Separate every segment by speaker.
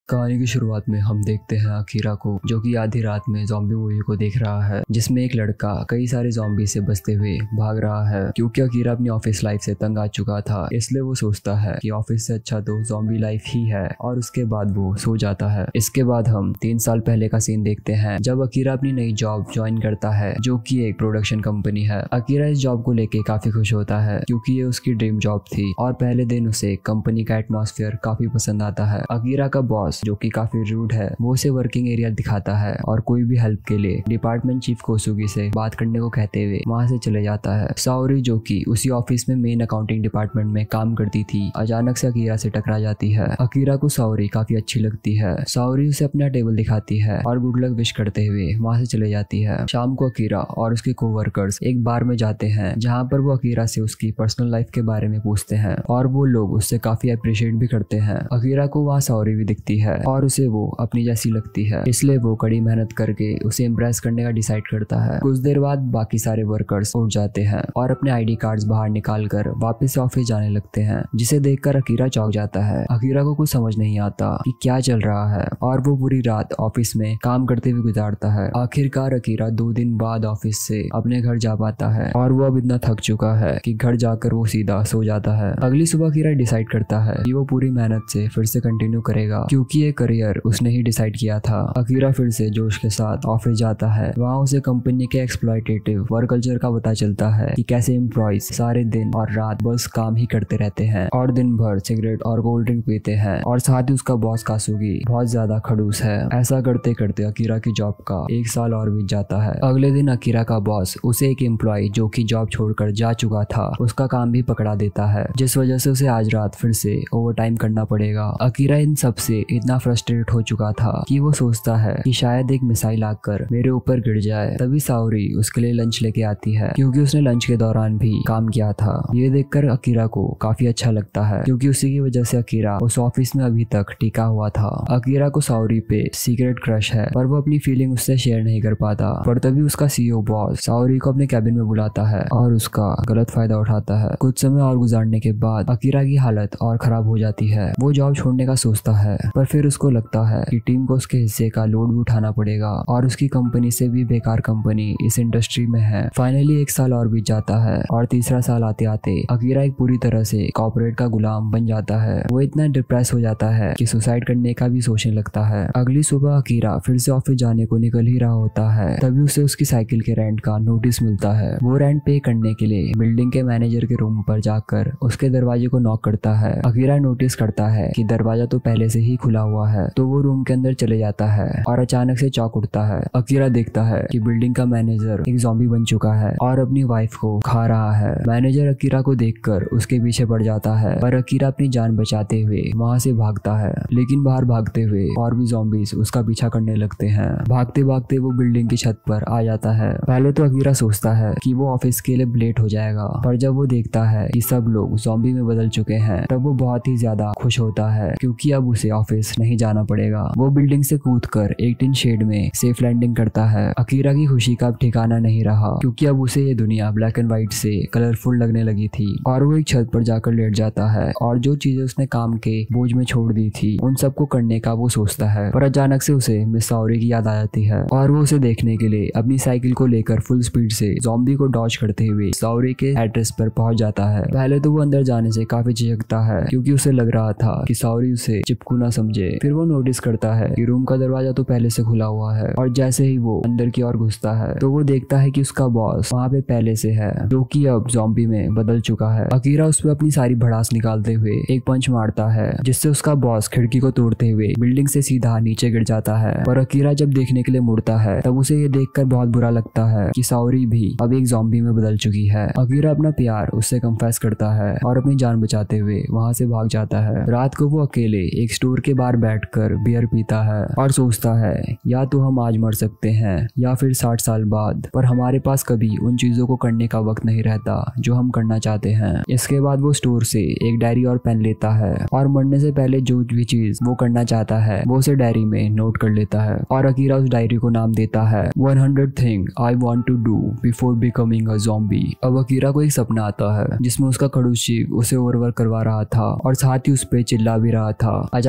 Speaker 1: कहानी की शुरुआत में हम देखते हैं अकीरा को, जो कि आधी रात में ज़ॉम्बी मूवी को देख रहा है, जिसमें एक लड़का कई सारे ज़ॉम्बी से बचते हुए भाग रहा है। क्योंकि अकीरा अपनी ऑफिस लाइफ से तंग आ चुका था, इसलिए वो सोचता है कि ऑफिस से अच्छा तो ज़ॉम्बी लाइफ ही है, और उसके बाद वो सो जाता है। इसके बाद हम 3 साल पहले का सीन देखते हैं, जब अकीरा अपनी नई जॉब ज्वाइन करता है, जो कि एक प्रोडक्शन कंपनी है। अकीरा इस जॉब को लेके काफी खुश होता है, क्योंकि ये उसकी ड्रीम जॉब थी, और पहले दिन उसे कंपनी का एटमॉस्फेयर काफी पसंद आता है। अकीरा का बॉस, जो कि काफी रूड है, वो उसे वर्किंग एरिया दिखाता है और कोई भी हेल्प के लिए डिपार्टमेंट चीफ कोसुगी से बात करने को कहते हुए वहां से चले जाता है। साओरी, जो कि उसी ऑफिस में मेन अकाउंटिंग डिपार्टमेंट में काम करती थी, अचानक से अकीरा से टकरा जाती है। अकीरा को साओरी काफी अच्छी लगती है। साओरी उसे अपना टेबल दिखाती है और गुड लक विश करते हुए वहां से चले जाती है। शाम को अकीरा और उसके कोवर्कर्स एक बार में जाते हैं, जहाँ पर वो अकीरा से उसकी पर्सनल लाइफ के बारे में पूछते हैं, और वो लोग उससे काफी अप्रिशिएट भी करते हैं। अकीरा को वहाँ साओरी भी दिखती है और उसे वो अपनी जैसी लगती है, इसलिए वो कड़ी मेहनत करके उसे इम्प्रेस करने का डिसाइड करता है। कुछ देर बाद बाकी सारे वर्कर्स उठ जाते हैं और अपने आईडी कार्ड्स बाहर निकालकर वापस ऑफिस जाने लगते हैं, जिसे देखकर अकीरा चौंक जाता है। अकीरा को कुछ समझ नहीं आता कि क्या चल रहा है, और वो पूरी रात ऑफिस में काम करते हुए गुजारता है। आखिरकार अकीरा 2 दिन बाद ऑफिस से अपने घर जा पाता है, और वो अब इतना थक चुका है कि घर जाकर वो सीधा सो जाता है। अगली सुबह अकीरा डिसाइड करता है कि वो पूरी मेहनत से फिर से कंटिन्यू करेगा, क्योंकि ये करियर उसने ही डिसाइड किया था। अकीरा फिर से जोश के साथ ऑफिस जाता है। वहाँ उसे कंपनी के एक्सप्लॉयटेटिव वर्क कल्चर का पता चलता है कि कैसे एम्प्लॉयज सारे दिन और रात बस काम ही करते रहते हैं और दिन भर सिगरेट और कोल्ड ड्रिंक पीते हैं, और साथ ही उसका बॉस कासुगी बहुत ज्यादा खड़ूस है। ऐसा करते करते अकीरा की जॉब का 1 साल और बीत जाता है। अगले दिन अकीरा का बॉस उसे एक एम्प्लॉय, जो कि जॉब छोड़कर जा चुका था, उसका काम भी पकड़ा देता है, जिस वजह से उसे आज रात फिर से ओवर टाइम करना पड़ेगा। अकीरा इन सब से इतना फ्रस्ट्रेट हो चुका था कि वो सोचता है कि शायद एक मिसाइल आकर मेरे ऊपर गिर जाए। तभी साओरी उसके लिए लंच लेके आती है, क्योंकि उसने लंच के दौरान भी काम किया था। ये देखकर अकीरा को काफी अच्छा लगता है, क्योंकि उसी की वजह से अकीरा उस ऑफिस में अभी तक टिका हुआ था। अकीरा को साओरी पे सीक्रेट क्रश है, पर वो अपनी फीलिंग उससे शेयर नहीं कर पाता। पर तभी उसका सीईओ बॉस साओरी को अपने कैबिन में बुलाता है और उसका गलत फायदा उठाता है। कुछ समय और गुजारने के बाद अकीरा की हालत और खराब हो जाती है। वो जॉब छोड़ने का सोचता है, पर फिर उसको लगता है कि टीम को उसके हिस्से का लोड भी उठाना पड़ेगा, और उसकी कंपनी से भी बेकार कंपनी इस इंडस्ट्री में है। फाइनली 1 साल और बीत जाता है, और तीसरा साल आते आते अकीरा एक पूरी तरह से कॉर्पोरेट का गुलाम बन जाता है। वो इतना डिप्रेस हो जाता है कि सुसाइड करने का भी सोचने लगता है। अगली सुबह अकीरा फिर से ऑफिस जाने को निकल ही रहा होता है, तभी उसे उसकी साइकिल के रेंट का नोटिस मिलता है। वो रेंट पे करने के लिए बिल्डिंग के मैनेजर के रूम पर जाकर उसके दरवाजे को नॉक करता है। अकीरा नोटिस करता है कि दरवाजा तो पहले से ही खुला हुआ है, तो वो रूम के अंदर चले जाता है और अचानक से चौंक उठता है। अकीरा देखता है कि बिल्डिंग का मैनेजर एक ज़ॉम्बी बन चुका है और अपनी वाइफ को खा रहा है। मैनेजर अकीरा को देखकर उसके पीछे पड़ जाता है, पर अकीरा अपनी जान बचाते हुए वहां से भागता है। लेकिन बाहर भागते हुए और भी ज़ॉम्बीज उसका पीछा करने लगते हैं। भागते भागते वो बिल्डिंग की छत पर आ जाता है। पहले तो अकीरा सोचता है कि वो ऑफिस के लिए लेट हो जाएगा, पर जब वो देखता है कि सब लोग ज़ॉम्बी में बदल चुके हैं, तब वो बहुत ही ज्यादा खुश होता है, क्योंकि अब उसे ऑफिस नहीं जाना पड़ेगा। वो बिल्डिंग से कूदकर एक टिन शेड में सेफ लैंडिंग करता है। अकीरा की खुशी का अब ठिकाना नहीं रहा, क्योंकि अब उसे ये दुनिया ब्लैक एंड व्हाइट से कलरफुल लगने लगी थी, और वो एक छत पर जाकर लेट जाता है और जो चीजें उसने काम के बोझ में छोड़ दी थी उन सबको करने का वो सोचता है। पर अचानक से उसे मिस साओरी की याद आ जाती है, और वो उसे देखने के लिए अपनी साइकिल को लेकर फुल स्पीड से ज़ॉम्बी को डॉज करते हुए साओरी के एड्रेस पर पहुंच जाता है। पहले तो वो अंदर जाने से काफी झिझकता है, क्योंकि उसे लग रहा था कि साओरी उसे चिपकू ना समझे। फिर वो नोटिस करता है कि रूम का दरवाजा तो पहले से खुला हुआ है, और जैसे ही वो अंदर की ओर घुसता है तो वो देखता है कि उसका बॉस वहाँ पे पहले से है, जो कि अब ज़ॉम्बी में बदल चुका है। अकीरा उस पर अपनी सारी भड़ास निकालते हुए एक पंच मारता है, जिससे उसका बॉस खिड़की को तोड़ते हुए बिल्डिंग से सीधा नीचे गिर जाता है। पर अकीरा जब देखने के लिए मुड़ता है, तब उसे ये देखकर बहुत बुरा लगता है कि साओरी भी अब एक ज़ॉम्बी में बदल चुकी है। अकीरा अपना प्यार उससे कंफेस करता है और अपनी जान बचाते हुए वहाँ से भाग जाता है। रात को वो अकेले एक स्टोर के बाहर बैठकर बियर पीता है और सोचता है, या तो हम आज मर सकते हैं या फिर 60 साल बाद, पर हमारे पास कभी उन चीजों को करने का वक्त नहीं रहता जो हम करना चाहते हैं। इसके बाद वो स्टोर से एक डायरी और पेन लेता है, और मरने से पहले जो भी चीज वो करना चाहता है वो उसे डायरी में नोट कर लेता है। और अकीरा उस डायरी को नाम देता है 100 thing I want to do before becoming a zombie. अब अकीरा को एक सपना आता है, जिसमें उसका खड़ूस चीफ उसे ओवरवर्क करवा रहा था और साथ ही उस पे चिल्ला भी रहा था। अचानक से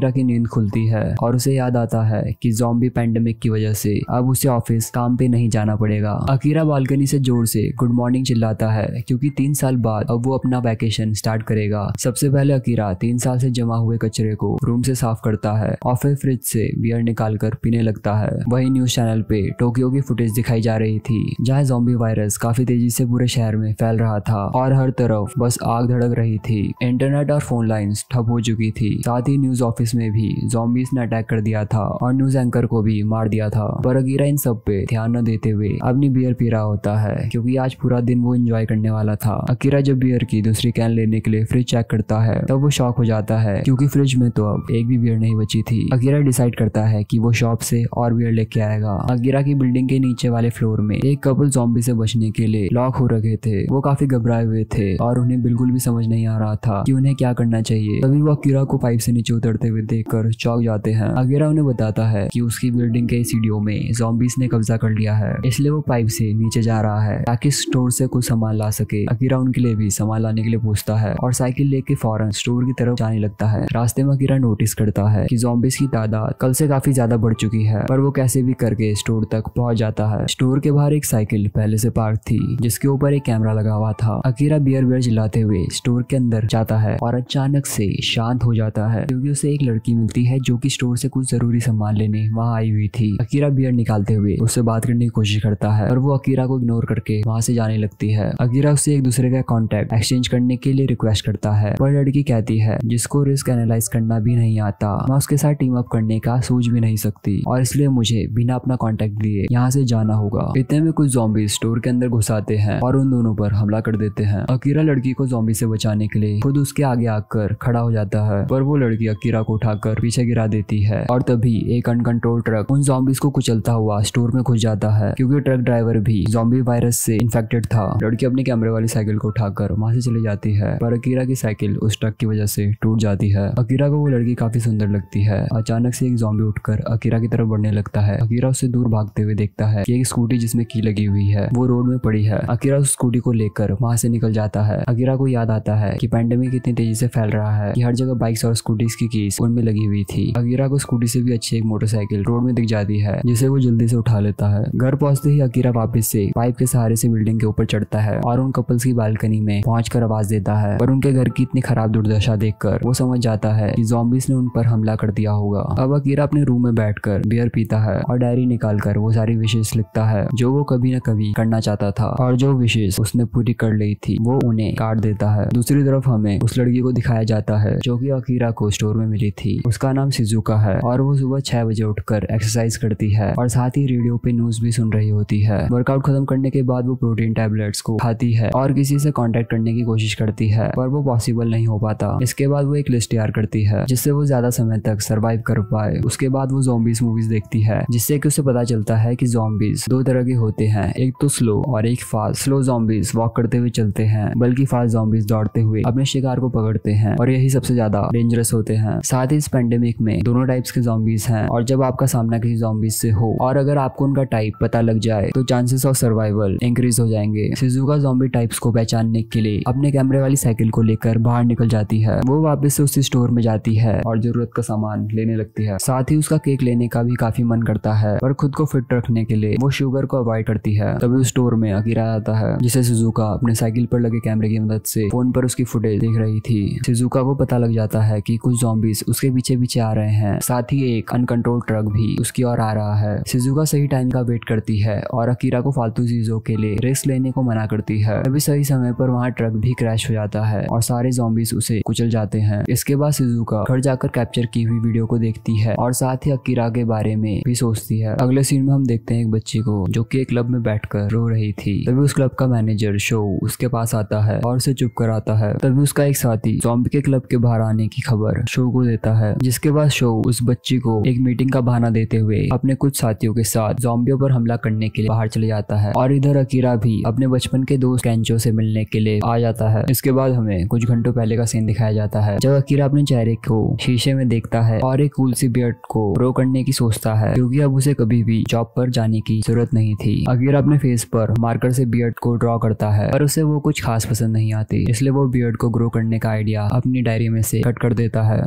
Speaker 1: अकीरा की नींद खुलती है और उसे याद आता है कि ज़ॉम्बी पैंडेमिक की वजह से अब उसे ऑफिस काम पे नहीं जाना पड़ेगा। अकीरा बालकनी से जोर से गुड मॉर्निंग चिल्लाता है क्योंकि 3 साल बाद अब वो अपना वैकेशन स्टार्ट करेगा। सबसे पहले अकीरा 3 साल से जमा हुए कचरे को रूम से साफ करता है और फिर फ्रिज से बियर निकालकर पीने लगता है। वही न्यूज चैनल पे टोक्यो की फुटेज दिखाई जा रही थी जहाँ ज़ॉम्बी वायरस काफी तेजी से पूरे शहर में फैल रहा था और हर तरफ बस आग धड़क रही थी। इंटरनेट और फोन लाइंस ठप हो चुकी थी। साथ ही न्यूज ऑफिस में भी ज़ॉम्बीज ने अटैक कर दिया था और न्यूज एंकर को भी मार दिया था। पर अकीरा इन सब पे ध्यान न देते हुए अपनी बियर पी रहा होता है क्योंकि आज पूरा दिन वो एंजॉय करने वाला था। अकीरा जब बियर की दूसरी कैन लेने के लिए फ्रिज चेक करता है तब वो शॉक हो जाता है क्योंकि फ्रिज में तो अब एक भी बियर नहीं बची थी। अकीरा डिसाइड करता है कि वो शॉप से और बियर लेके आएगा। अकीरा की बिल्डिंग के नीचे वाले फ्लोर में एक कपल ज़ॉम्बी से बचने के लिए लॉक हो रखे थे। वो काफी घबराए हुए थे और उन्हें बिल्कुल भी समझ नहीं आ रहा था कि उन्हें क्या करना चाहिए। तभी वो अकीरा को पाइप से नीचे उतरते हुए देखकर चौंक जाते हैं। अकीरा उन्हें बताता है कि उसकी बिल्डिंग के सीढ़ियों में ज़ॉम्बीज ने कब्जा कर लिया है, इसलिए वो पाइप से नीचे जा रहा है ताकि स्टोर से कुछ सामान ला सके। अकीरा उनके लिए भी सामान लाने के लिए पूछता है और साइकिल लेके फौरन स्टोर की तरफ जाने लगता है। रास्ते में अकीरा नोटिस करता है कि ज़ॉम्बीज की तादाद कल से काफी ज्यादा बढ़ चुकी है, पर वो कैसे भी करके स्टोर तक पहुंच जाता है। स्टोर के बाहर एक साइकिल पहले से पार्क थी जिसके ऊपर एक कैमरा लगा हुआ था। अकीरा बियर बियर चिल्लाते हुए स्टोर के अंदर जाता है और अचानक से शांत हो जाता है क्योंकि उसे एक लड़की मिलती है जो कि स्टोर से कुछ जरूरी सामान लेने वहाँ आई हुई थी। अकीरा बियर निकालते हुए उससे बात करने की कोशिश करता है पर वो अकीरा को इग्नोर करके वहाँ से जाने लगती है। अकीरा उससे एक दूसरे का कॉन्टेक्ट एक्सचेंज करने के लिए रिक्वेस्ट करता है पर लड़की कहती है जिसको रिस्क एनालाइज करना भी नहीं आता मैं उसके साथ टीम अप करने का सोच भी नहीं सकती और इसलिए मुझे बिना अपना कॉन्टेक्ट दिए यहाँ से जाना होगा। इतने में कुछ ज़ॉम्बी स्टोर के अंदर घुस आते हैं और उन दोनों पर हमला कर देते हैं। अकीरा लड़की को ज़ॉम्बी से बचाने के लिए खुद उसके आगे आकर खड़ा हो जाता है पर वो लड़की अकीरा को उठाकर पीछे गिरा देती है और तभी एक अनकंट्रोल ट्रक उन ज़ॉम्बीज को कुचलता हुआ स्टोर में घुस जाता है क्योंकि ट्रक ड्राइवर भी ज़ॉम्बी वायरस से इन्फेक्टेड था। लड़की अपने कैमरे वाली साइकिल को उठाकर वहां से चली जाती है पर अकीरा की साइकिल उस ट्रक की वजह से टूट जाती है। अकीरा को वो लड़की काफी सुंदर लगती है। अचानक से एक ज़ॉम्बी उठकर अकीरा की तरफ बढ़ने लगता है। अकीरा उससे दूर भागते हुए देखता है कि एक स्कूटी जिसमें की लगी हुई है वो रोड में पड़ी है। अकीरा उस स्कूटी को लेकर वहां से निकल जाता है। अकीरा को याद आता है कि पैंडेमिक इतनी तेजी से फैल रहा है कि हर जगह बाइक्स और स्कूटीज की कीज उनमें लगी हुई थी। अकीरा को स्कूटी से भी अच्छी एक मोटरसाइकिल रोड में दिख जाती है जिसे वो जल्दी से उठा लेता है। घर पहुंचते ही अकीरा वापस से पाइप के सहारे से बिल्डिंग के ऊपर चढ़ता है और उन कपल्स की बालकनी में पहुंचकर आवाज देता है पर उनके घर की इतनी खराब दुर्दशा देखकर वो समझ जाता है कि ज़ॉम्बीज ने उन पर हमला कर दिया होगा। अब अकीरा अपने रूम में बैठकर बियर पीता है और डायरी निकालकर वो सारी विशेष लिखता है जो वो कभी न कभी करना चाहता था और जो विशेष उसने पूरी कर ली थी वो उन्हें काट देता है। दूसरी तरफ हमें उस लड़की को दिखाया जाता है जो कि अकीरा को स्टोर में मिली थी। उसका नाम शिजुका है और वो सुबह 6 बजे उठकर एक्सरसाइज करती है और साथ ही रेडियो पे न्यूज भी सुन रही होती है। वर्कआउट खत्म करने के बाद वो प्रोटीन टैबलेट्स को खाती है और किसी से कांटेक्ट करने की कोशिश करती है पर वो पॉसिबल नहीं हो पाता। इसके बाद वो एक लिस्ट तैयार करती है जिससे वो ज्यादा समय तक सरवाइव कर पाए। उसके बाद वो ज़ॉम्बीज मूवीज देखती है जिससे कि उसे पता चलता है कि ज़ॉम्बीज 2 तरह के होते हैं, एक तो स्लो और एक फास्ट। स्लो ज़ॉम्बीज वॉक करते हुए चलते हैं बल्कि फास्ट ज़ॉम्बीज दौड़ते हुए अपने शिकार को पकड़ते हैं और यही सबसे ज्यादा डेंजरस होते हैं। साथ ही इस पेंडेमिक में दोनों टाइप्स के ज़ॉम्बीज हैं और जब आपका सामना किसी ज़ॉम्बीज से हो और अगर आपको उनका टाइप पता लग जाए तो चांसेस ऑफ सर्वाइवल इंक्रीज हो जाएंगे। शिजुका ज़ॉम्बी टाइप्स को पहचानने के लिए अपने कैमरे वाली साइकिल को लेकर बाहर निकल जाती है। वो वापस से उसी स्टोर में जाती है और जरूरत का सामान लेने लगती है। साथ ही उसका केक लेने का भी काफी मन करता है पर खुद को फिट रखने के लिए वो शुगर को अवॉइड करती है। तभी उस स्टोर में अकीरा आता है जिसे शिजुका अपने साइकिल पर लगे कैमरे की मदद से फोन पर उसकी फुटेज देख रही थी। शिजुका को पता लग जाता है कि कुछ ज़ॉम्बीज उसके पीछे पीछे आ रहे हैं। साथ ही एक अनकंट्रोल्ड ट्रक भी उसकी ओर आ रहा है। शिजुका सही टाइम का वेट करती है और अकीरा को फालतू चीजों के लिए रिस्क लेने को मना करती है। तभी सही समय पर वहाँ ट्रक भी क्रैश हो जाता है और सारे ज़ॉम्बीज उसे कुचल जाते हैं। इसके बाद शिजुका घर जाकर कैप्चर की हुई वीडियो को देखती है और साथ ही अकीरा के बारे में भी सोचती है। अगले सीन में हम देखते हैं एक बच्ची को जो कि एक क्लब में बैठकर रो रही थी। तभी उस क्लब का मैनेजर शो उसके पास आता है और उसे चुप कराता है। तभी उसका एक साथी ज़ॉम्बी के क्लब के बाहर आने की खबर शो को देता है जिसके बाद शो उस बच्ची को एक मीटिंग का बहाना देते हुए अपने कुछ साथियों के साथ ज़ॉम्बियों पर हमला करने के लिए बाहर चले जाता है और इधर अकीरा भी अपने बचपन के दोस्त केंचो से मिलने के लिए आ जाता है। इसके बाद हमें कुछ घंटों पहले का सीन दिखाया जाता है जब अकीरा अपने चेहरे को शीशे में देखता है और एक कूल सी बियर्ड को ग्रो करने की सोचता है क्योंकि अब उसे कभी भी जॉब पर जाने की जरूरत नहीं थी। अकीरा अपने फेस पर मार्कर से बियर्ड को ड्रॉ करता है पर उसे वो कुछ खास पसंद नहीं आती, इसलिए वो बियर्ड को ग्रो करने का आइडिया अपनी डायरी में से कट कर देता है। अकीरा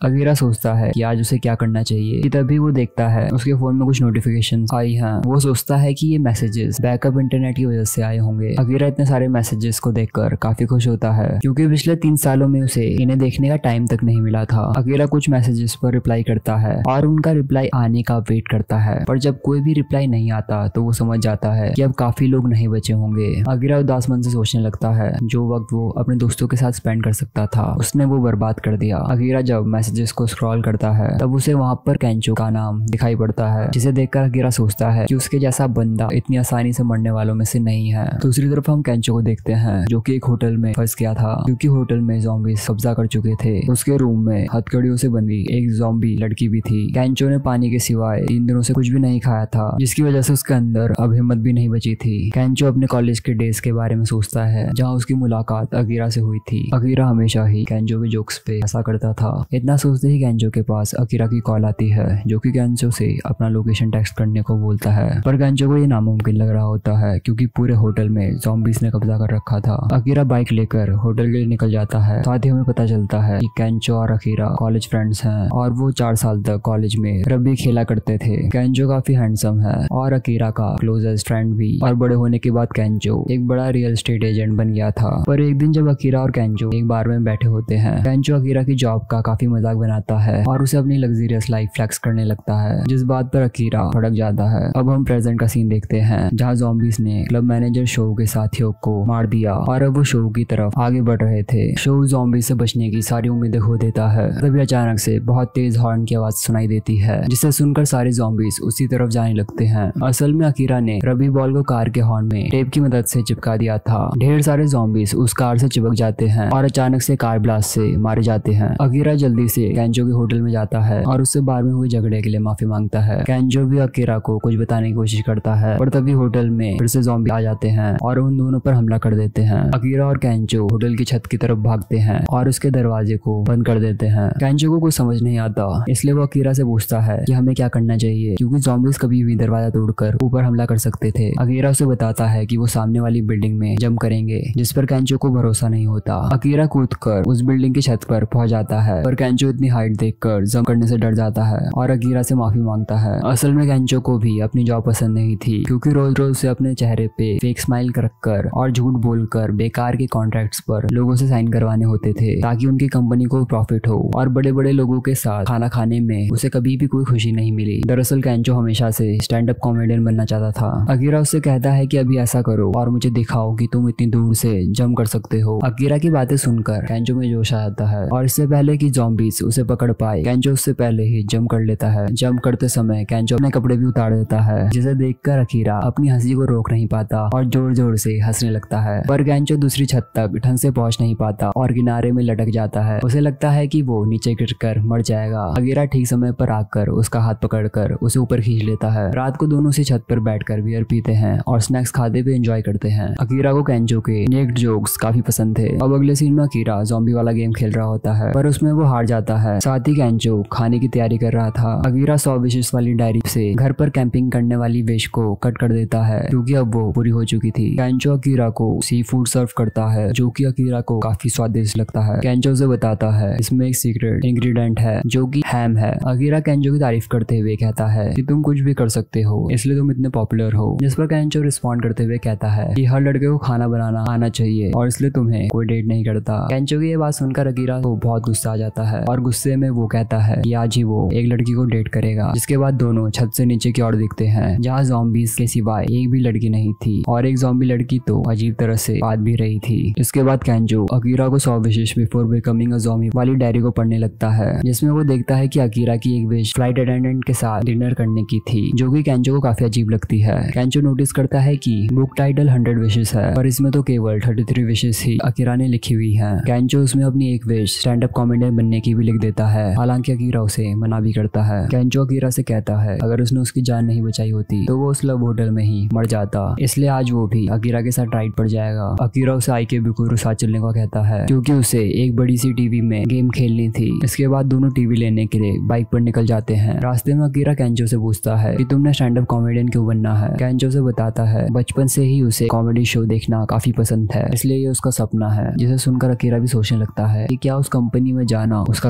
Speaker 1: सोचता है कि आज उसे क्या करना चाहिए कि तभी वो देखता है उसके फोन में कुछ नोटिफिकेशन आई हैं। वो सोचता है कि ये मैसेजेस बैकअप इंटरनेट की वजह से आए होंगे। अकीरा इतने सारे मैसेजेस को देखकर काफी खुश होता है क्योंकि पिछले 3 सालों में उसे इन्हें देखने का टाइम तक नहीं मिला था। अकीरा कुछ मैसेजेस पर रिप्लाई करता है और उनका रिप्लाई आने का वेट करता है, पर जब कोई भी रिप्लाई नहीं आता तो वो समझ जाता है कि अब काफी लोग नहीं बचे होंगे। अकीरा उदास मन से सोचने लगता है जो वक्त वो अपने दोस्तों के साथ स्पेंड कर सकता था उसने वो बर्बाद कर दिया। अकीरा जब मैसेजेस को स्क्रॉल करता है तब उसे वहाँ पर केंचो का नाम दिखाई पड़ता है, जिसे देखकर अकीरा सोचता है कि उसके जैसा बंदा इतनी आसानी से मरने वालों में से नहीं है। दूसरी तरफ हम केंचो को देखते हैं जो कि एक होटल में फंस गया था क्योंकि होटल में ज़ॉम्बीज़ कब्जा कर चुके थे। उसके रूम में हथकड़ियों से बंधी एक ज़ॉम्बी लड़की भी थी। केंचो ने पानी के सिवाय 3 दिनों से कुछ भी नहीं खाया था, जिसकी वजह से उसके अंदर अब हिम्मत भी नहीं बची थी। केंचो अपने कॉलेज के डेज के बारे में सोचता है जहाँ उसकी मुलाकात अकीरा से हुई थी। अकीरा हमेशा ही केंचो के जोक्स पे हंसा करता था। इतना सोचते ही केंचो के पास अकीरा की कॉल आती है जो कि केंचो से अपना लोकेशन टेक्स्ट करने को बोलता है, पर केंचो को ये नामुमकिन लग रहा होता है क्योंकि पूरे होटल में ज़ॉम्बीज़ ने कब्जा कर रखा था। अकीरा बाइक लेकर होटल के लिए निकल जाता है। साथ ही हमें पता चलता है कि केंचो और अकीरा कॉलेज फ्रेंड्स हैं और वो 4 साल तक कॉलेज में रग्बी खेला करते थे। केंचो काफी हैंडसम है और अकीरा का क्लोजेस्ट फ्रेंड भी, और बड़े होने के बाद केंचो एक बड़ा रियल एस्टेट एजेंट बन गया था। पर एक दिन जब अकीरा और केंचो एक बार में बैठे होते हैं, केंचो अकीरा की जॉब का काफी मजाक बनाता है और उसे अपनी लग्जरियस लाइफ फ्लेक्स करने लगता है, जिस बात पर अकीरा भड़क जाता है। अब हम प्रेजेंट का सीन देखते हैं जहाँ ज़ॉम्बीज़ ने क्लब मैनेजर शो के साथियों को मार दिया और अब वो शो की तरफ आगे बढ़ रहे थे। शो ज़ॉम्बीज़ से बचने की सारी उम्मीदें खो देता है। तभी अचानक से बहुत तेज हॉर्न की आवाज सुनाई देती है, जिसे सुनकर सारे ज़ॉम्बीज़ उसी तरफ जाने लगते हैं। असल में अकीरा ने रबी बॉल को कार के हॉर्न में टेप की मदद से चिपका दिया था। ढेर सारे ज़ॉम्बीज़ उस कार से चिपक जाते हैं और अचानक से कार ब्लास्ट से मारे जाते हैं। अकीरा जल्दी से केंचो के होटल में जाता है और उससे बार में हुए झगड़े के लिए माफी मांगता है। केंचो भी अकीरा को कुछ बताने की कोशिश करता है, पर तभी होटल में फिर से ज़ॉम्बी आ जाते हैं और उन दोनों पर हमला कर देते हैं। अकीरा और केंचो होटल की छत की तरफ भागते हैं और उसके दरवाजे को बंद कर देते हैं। केंचो को कुछ समझ नहीं आता, इसलिए वो अकीरा से पूछता है कि हमें क्या करना चाहिए क्योंकि ज़ॉम्बीज़ कभी भी दरवाजा तोड़कर ऊपर हमला कर सकते थे। अकीरा उसे बताता है कि वो सामने वाली बिल्डिंग में जंप करेंगे, जिस पर केंचो को भरोसा नहीं होता। अकीरा कूदकर उस बिल्डिंग की छत पर पहुंच जाता है, पर केंचो इतनी हाइट देखकर जंप करने से डर जाता है और अकीरा से माफी मांगता है। असल में केंचो को भी अपनी जॉब पसंद नहीं थी क्योंकि रोज रोज उसे अपने चेहरे पे फेक स्माइल रखकर और झूठ बोलकर बेकार के कॉन्ट्रैक्ट्स पर लोगों से साइन करवाने होते थे ताकि उनकी कंपनी को प्रॉफिट हो, और बड़े बड़े लोगों के साथ खाना खाने में उसे कभी भी कोई खुशी नहीं मिली। दरअसल केंचो हमेशा से स्टैंड अप कॉमेडियन बनना चाहता था। अकीरा उससे कहता है कि अभी ऐसा करो और मुझे दिखाओ कि तुम इतनी दूर से जंप कर सकते हो। अकीरा की बातें सुनकर केंचो में जोश आ जाता है और इससे पहले कि ज़ॉम्बीज़ उसे पकड़ पाए केंचो उससे पहले ही जंप कर लेता है। जंप करते समय केंचो अपने कपड़े भी उतार देता है, जिसे देखकर अकीरा अपनी हंसी को रोक नहीं पाता और जोर जोर से हंसने लगता है। पर केंचो दूसरी छत तक ढंग से पहुंच नहीं पाता और किनारे में लटक जाता है। उसे लगता है कि वो नीचे गिरकर मर जाएगा। अकीरा ठीक समय पर आकर उसका हाथ पकड़कर उसे ऊपर खींच लेता है। रात को दोनों से छत पर बैठकर बियर पीते हैं और स्नैक्स खाते हुए एंजॉय करते हैं। अकीरा को केंचो के नेक्ड जोक्स काफी पसंद थे। अब अगले सीन में अकीरा ज़ॉम्बी वाला गेम खेल रहा होता है, पर उसमें वो हार जाता है। साथ ही केंचो खाने की तैयारी कर रहा था। अकीरा 100 विशेष वाली डायरी से घर पर कैंपिंग करने वाली विश को कट कर देता है क्योंकि अब वो पूरी हो चुकी थी। केंचो अकीरा को सी फूड सर्व करता है जो कि अकीरा को काफी स्वादिष्ट लगता है। केंचो उसे बताता है इसमें एक सीक्रेट इंग्रेडिएंट है जो कि हैम है। अकीरा केंचो की तारीफ करते हुए कहता है कि तुम कुछ भी कर सकते हो, इसलिए तुम इतने पॉपुलर हो। जिस पर केंचो रिस्पॉन्ड करते हुए कहता है कि हर लड़के को खाना बनाना आना चाहिए और इसलिए तुम्हें कोई डेट नहीं करता। केंचो की ये बात सुनकर अकीरा को बहुत गुस्सा आ जाता है और गुस्से में वो कहता है कि आज ही वो एक लड़की को डेट करेगा। जिसके बाद दोनों छत से नीचे की ओर दिखते हैं जहाँ ज़ॉम्बीज़ के सिवाय एक भी लड़की नहीं थी और एक ज़ॉम्बी लड़की तो अजीब तरह से बात भी रही थी। इसके बाद केंचो अकीरा को 100 wishes before becoming a zombie वाली डायरी को पढ़ने लगता है, जिसमें वो देखता है कि अकीरा की एक विश फ्लाइट अटेंडेंट के साथ डिनर करने की थी, जो कि केंचो को काफी अजीब लगती है। केंचो नोटिस करता है कि बुक टाइटल 100 विशेस है, पर इसमें तो केवल 33 विशेस ही अकीरा ने लिखी हुई है। केंचो उसमें अपनी एक विश स्टैंड अप कॉमेडियन बनने की भी लिख देता है, हालांकि अकीरा उसे मना भी करता है। केंचो अकीरा से कहता है अगर उसने उसकी जान नहीं बचाई होती तो वो उस लव होटल में ही मर जाता, इसलिए आज वो भी अकीरा के साथ राइड पर जाएगा। अकीरा उसे आईके बुकुरु साथ चलने को कहता है क्योंकि उसे एक बड़ी सी टीवी में गेम खेलनी थी। इसके बाद दोनों टीवी लेने के लिए बाइक पर निकल जाते हैं। रास्ते में अकीरा केंचो से पूछता है कि तुमने स्टैंड अप कॉमेडियन क्यों बनना है। केंचो से बताता है बचपन से ही उसे कॉमेडी शो देखना काफी पसंद है, इसलिए ये उसका सपना है। जिसे सुनकर अकीरा भी सोचने लगता है कि क्या उस कंपनी में जाना उसका सपना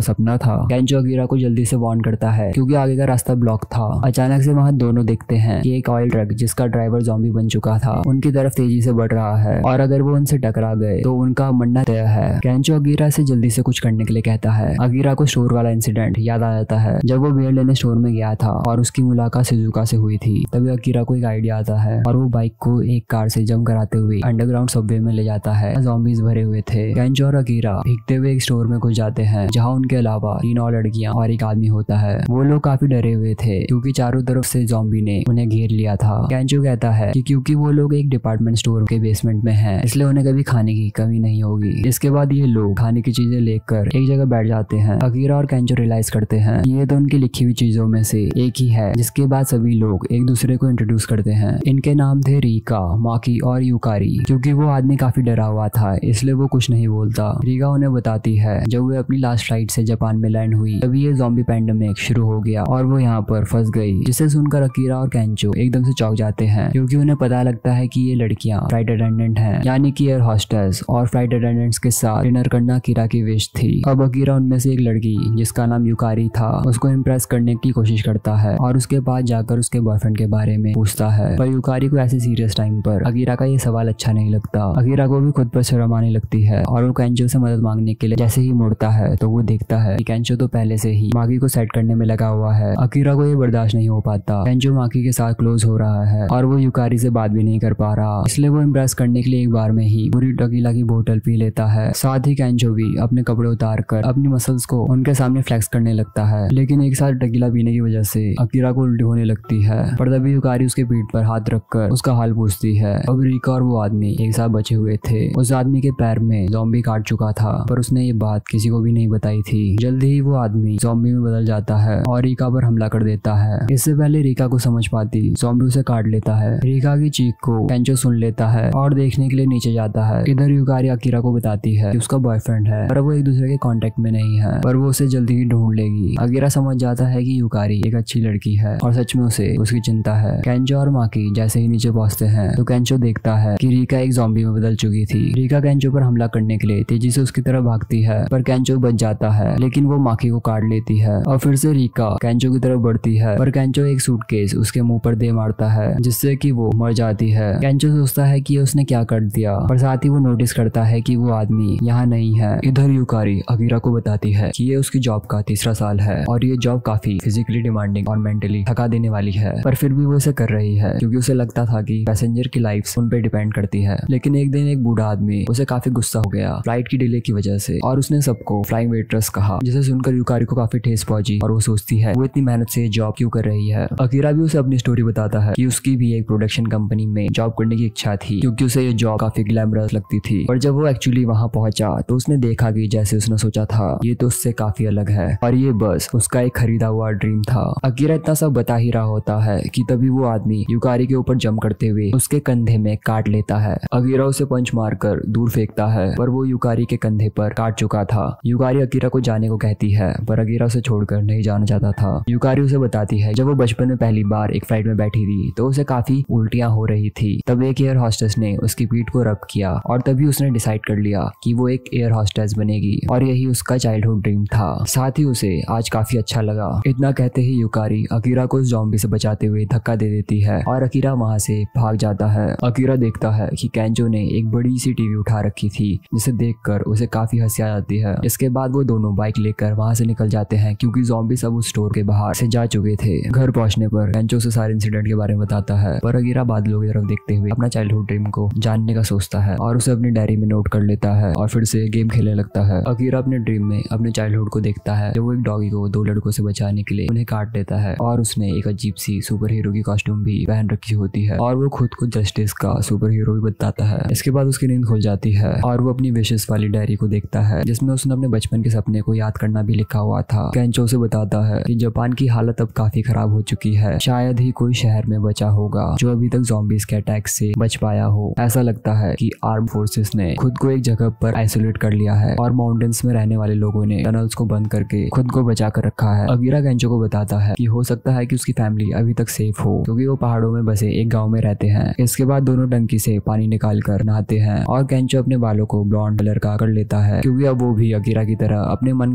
Speaker 1: था। केंचो अकीरा को जल्दी से वार्न करता है क्योंकि आगे का रास्ता ब्लॉक था। अचानक से वहाँ दोनों देखते हैं कि एक ऑयल ट्रक जिसका ड्राइवर ज़ॉम्बी बन चुका था उनकी तरफ तेजी से बढ़ रहा है और अगर वो उनसे टकरा गए तो उनका मरना तय है। केंचो अकीरा से जल्दी से कुछ करने के लिए कहता है। अकीरा को स्टोर वाला इंसिडेंट याद आ जाता है जब वो बियर लेने स्टोर में गया था और उसकी मुलाकात शिजुका से हुई थी। तभी अकीरा को एक आइडिया आता है और वो बाइक को एक कार से जंप कराते हुए अंडरग्राउंड सबवे में ले जाता है। ज़ॉम्बीज भरे हुए थे। केंचो और अकीरा भीगते हुए एक स्टोर में घुस जाते हैं जहाँ उनके अलावा 3 और लड़कियां और एक आदमी होता है। वो लोग काफी डरे हुए थे क्योंकि चारों तरफ से ज़ॉम्बी ने उन्हें घेर लिया था। केंचो कहता है कि क्योंकि वो लोग एक डिपार्टमेंट स्टोर के बेसमेंट में हैं, इसलिए उन्हें कभी खाने की कमी नहीं होगी। इसके बाद ये लोग खाने की चीजें लेकर एक जगह बैठ जाते हैं। अकीरा और केंचो रियलाइज करते हैं ये तो उनकी लिखी हुई चीजों में से एक ही है। जिसके बाद सभी लोग एक दूसरे को इंट्रोड्यूस करते हैं। इनके नाम थे रीका, माकी और यूकारी। क्योंकि वो आदमी काफी डरा हुआ था इसलिए वो कुछ नहीं बोलता। रीका उन्हें बताती है जब वो अपनी लास्ट फ्लाइट से जापान में लैंड हुई तभी ये ज़ॉम्बी पैंडेमिक शुरू हो गया और वो यहाँ पर फंस गई। जिसे सुनकर अकीरा और केंचो एकदम से चौंक जाते हैं क्योंकि उन्हें पता लगता है कि ये लड़कियां फ्लाइट अटेंडेंट हैं, यानी कि एयर हॉस्टेस, और फ्लाइट अटेंडेंट्स के साथ डिनर करना अकीरा की विश थी। अब अकीरा उनमें से एक लड़की जिसका नाम यूकारी था उसको इम्प्रेस करने की कोशिश करता है और उसके पास जाकर उसके बॉयफ्रेंड के बारे में पूछता है। पर यूकारी को ऐसे सीरियस टाइम पर अकीरा का ये सवाल अच्छा नहीं लगता। अकीरा को भी खुद पर शर्म आने लगती है और वो केंचो से मदद मांगने के लिए जैसे ही मुड़ता है तो वो देखता है कि केंचो तो पहले से ही माकी को सेट करने में लगा हुआ है। अकीरा को ये बर्दाश्त नहीं हो पाता। केंचो माकी के साथ क्लोज हो रहा है और वो यूकारी से बात भी नहीं कर पा रहा, इसलिए वो इम्प्रेस करने के लिए एक बार में ही पूरी टकीला की बोतल पी लेता है। साथ ही केंचो भी अपने कपड़े उतार कर अपनी मसल्स को उनके सामने फ्लेक्स करने लगता है। लेकिन एक साथ टकीला पीने की वजह से अकीरा को उल्टी होने लगती है। पर तभी यूकारी उसके पीठ पर हाथ रखकर उसका हाल पूछती है। अब रीका और वो आदमी एक साथ बचे हुए थे। उस आदमी के पैर में ज़ॉम्बी काट चुका था पर उसने ये बात किसी को भी नहीं बताई थी। जल्दी ही वो आदमी ज़ॉम्बी में बदल जाता है और रीका पर हमला कर देता है। इससे पहले रीका को समझ पाती ज़ॉम्बी उसे काट लेता है। रीका की चीख को केंचो सुन लेता है और देखने के लिए नीचे जाता है। इधर यूकारी अकीरा को बताती है कि उसका बॉयफ्रेंड है पर वो एक दूसरे के कांटेक्ट में नहीं है, पर वो उसे जल्दी ही ढूंढ लेगी। अकीरा समझ जाता है कि यूकारी एक अच्छी लड़की है और सच में उसे उसकी चिंता है। केंचो और माकी जैसे ही नीचे पहुंचते हैं तो केंचो देखता है कि रीका एक ज़ॉम्बी में बदल चुकी थी। रीका केंचो पर हमला करने के लिए तेजी से उसकी तरफ भागती है पर केंचो बच जाता है, लेकिन वो माकी को काट लेती है। और फिर से रीका केंचो की तरफ बढ़ती है पर केंचो एक सूटकेस उसके मुंह पर दे मारता है जिससे कि वो मर जाती है। केंचो सोचता है कि उसने क्या कर दिया, पर साथ ही वो नोटिस करता है कि वो आदमी यहाँ नहीं है। इधर यूकारी अकीरा को बताती है कि ये उसकी जॉब का 3रा साल है और ये जॉब काफी फिजिकली डिमांडिंग और मेंटली थका देने वाली है, पर फिर भी वो इसे कर रही है क्योंकि उसे लगता था कि पैसेंजर की लाइफ उन पे डिपेंड करती है। लेकिन एक दिन एक बूढ़ा आदमी उसे काफी गुस्सा हो गया फ्लाइट की डिले की वजह से और उसने सबको फ्लाइंग वेट्रेस कहा, जिसे सुनकर यूकारी को काफी ठेस पहुंची और वो सोचती है वो इतनी मेहनत से जॉब क्यों कर रही है। अकीरा भी उसे अपनी स्टोरी बताता है कि उसकी भी एक प्रोडक्शन कंपनी में जॉब करने की इच्छा थी क्योंकि उसे ये जॉब काफी ग्लैमरस लगती थी। पर जब वो एक्चुअली वहां पहुंचा तो उसने देखा कि जैसे उसने सोचा था ये तो उससे काफी अलग है और ये बस उसका एक खरीदा हुआ ड्रीम था। अकीरा इतना सब बता ही रहा होता है कि तभी वो आदमी यूकारी के ऊपर जंप करते हुए उसके कंधे में काट लेता है। अकीरा उसे पंच मारकर दूर फेंकता है पर वो यूकारी के कंधे पर काट चुका था। यूकारी अकीरा को जाने को कहती है पर अकीरा उसे छोड़कर नहीं जाना चाहता था। यूकारी उसे बताती है जब वो बचपन में पहली बार एक फ्लाइट में बैठी थी तो उसे काफी उल्टियां हो रही थी। तब एक एयर हॉस्टेस ने उसकी पीठ को रब किया और तभी उसने डिसाइड कर लिया कि वो एक एयर हॉस्टेस बनेगी और यही उसका चाइल्डहुड ड्रीम था। साथ ही उसे आज काफी अच्छा लगा। इतना कहते ही यूकारी अकीरा को उस ज़ॉम्बी से बचाते हुए धक्का दे देती है और अकीरा वहां से भाग जाता है। अकीरा देखता है कि केंचो ने एक बड़ी सी टीवी उठा रखी थी जिसे देखकर उसे काफी हंसी आ जाती है। इसके बाद वो दोनों बाइक लेकर वहां से निकल जाते हैं क्योंकि ज़ॉम्बी सब उस स्टोर के बाहर से जा चुके थे। घर पहुंचने पर केंचो से सारे इंसिडेंट के बारे में बताता है पर अकीरा बादलों की तरफ देखते हुए अपना चाइल्डहुड ड्रीम को जानने का सोचता है और उसे अपनी डायरी में नोट कर लेता है और फिर से गेम खेलने लगता है। अकीरा अपने ड्रीम में अपने चाइल्डहुड को देखता है जब वो एक डॉगी को 2 लड़कों से बचाने के लिए उन्हें काट देता है और उसने एक अजीब सी सुपर हीरो की कॉस्ट्यूम भी पहन रखी होती है और वो खुद को जस्टिस का सुपर हीरो भी बताता है। इसके बाद उसकी नींद खुल जाती है और वो अपनी विशेष वाली डायरी को देखता है जिसमें उसने अपने बचपन के सपने को याद करना भी लिखा हुआ था। केंचो उसे बताता है कि जापान की हालत अब काफी खराब हो चुकी है, शायद ही कोई शहर में बचा होगा जो अभी तक ज़ॉम्बीज के अटैक से बच पाया हो। ऐसा लगता है कि आर्म फोर्सेस ने खुद को एक जगह पर आइसोलेट कर लिया है और माउंटेन्स में रहने वाले लोगों ने टनल्स को बंद करके खुद को बचा कर रखा है। अकीरा केंचो को बताता है कि हो सकता है कि उसकी फैमिली अभी तक सेफ हो क्योंकि वो पहाड़ों में बसे एक गांव में रहते हैं। इसके बाद दोनों टंकी से पानी निकाल कर नहाते हैं और केंचो अपने बालों को ब्लॉन्ड कलर का कर लेता है क्योंकि अब वो भी अकीरा की तरह अपने मन का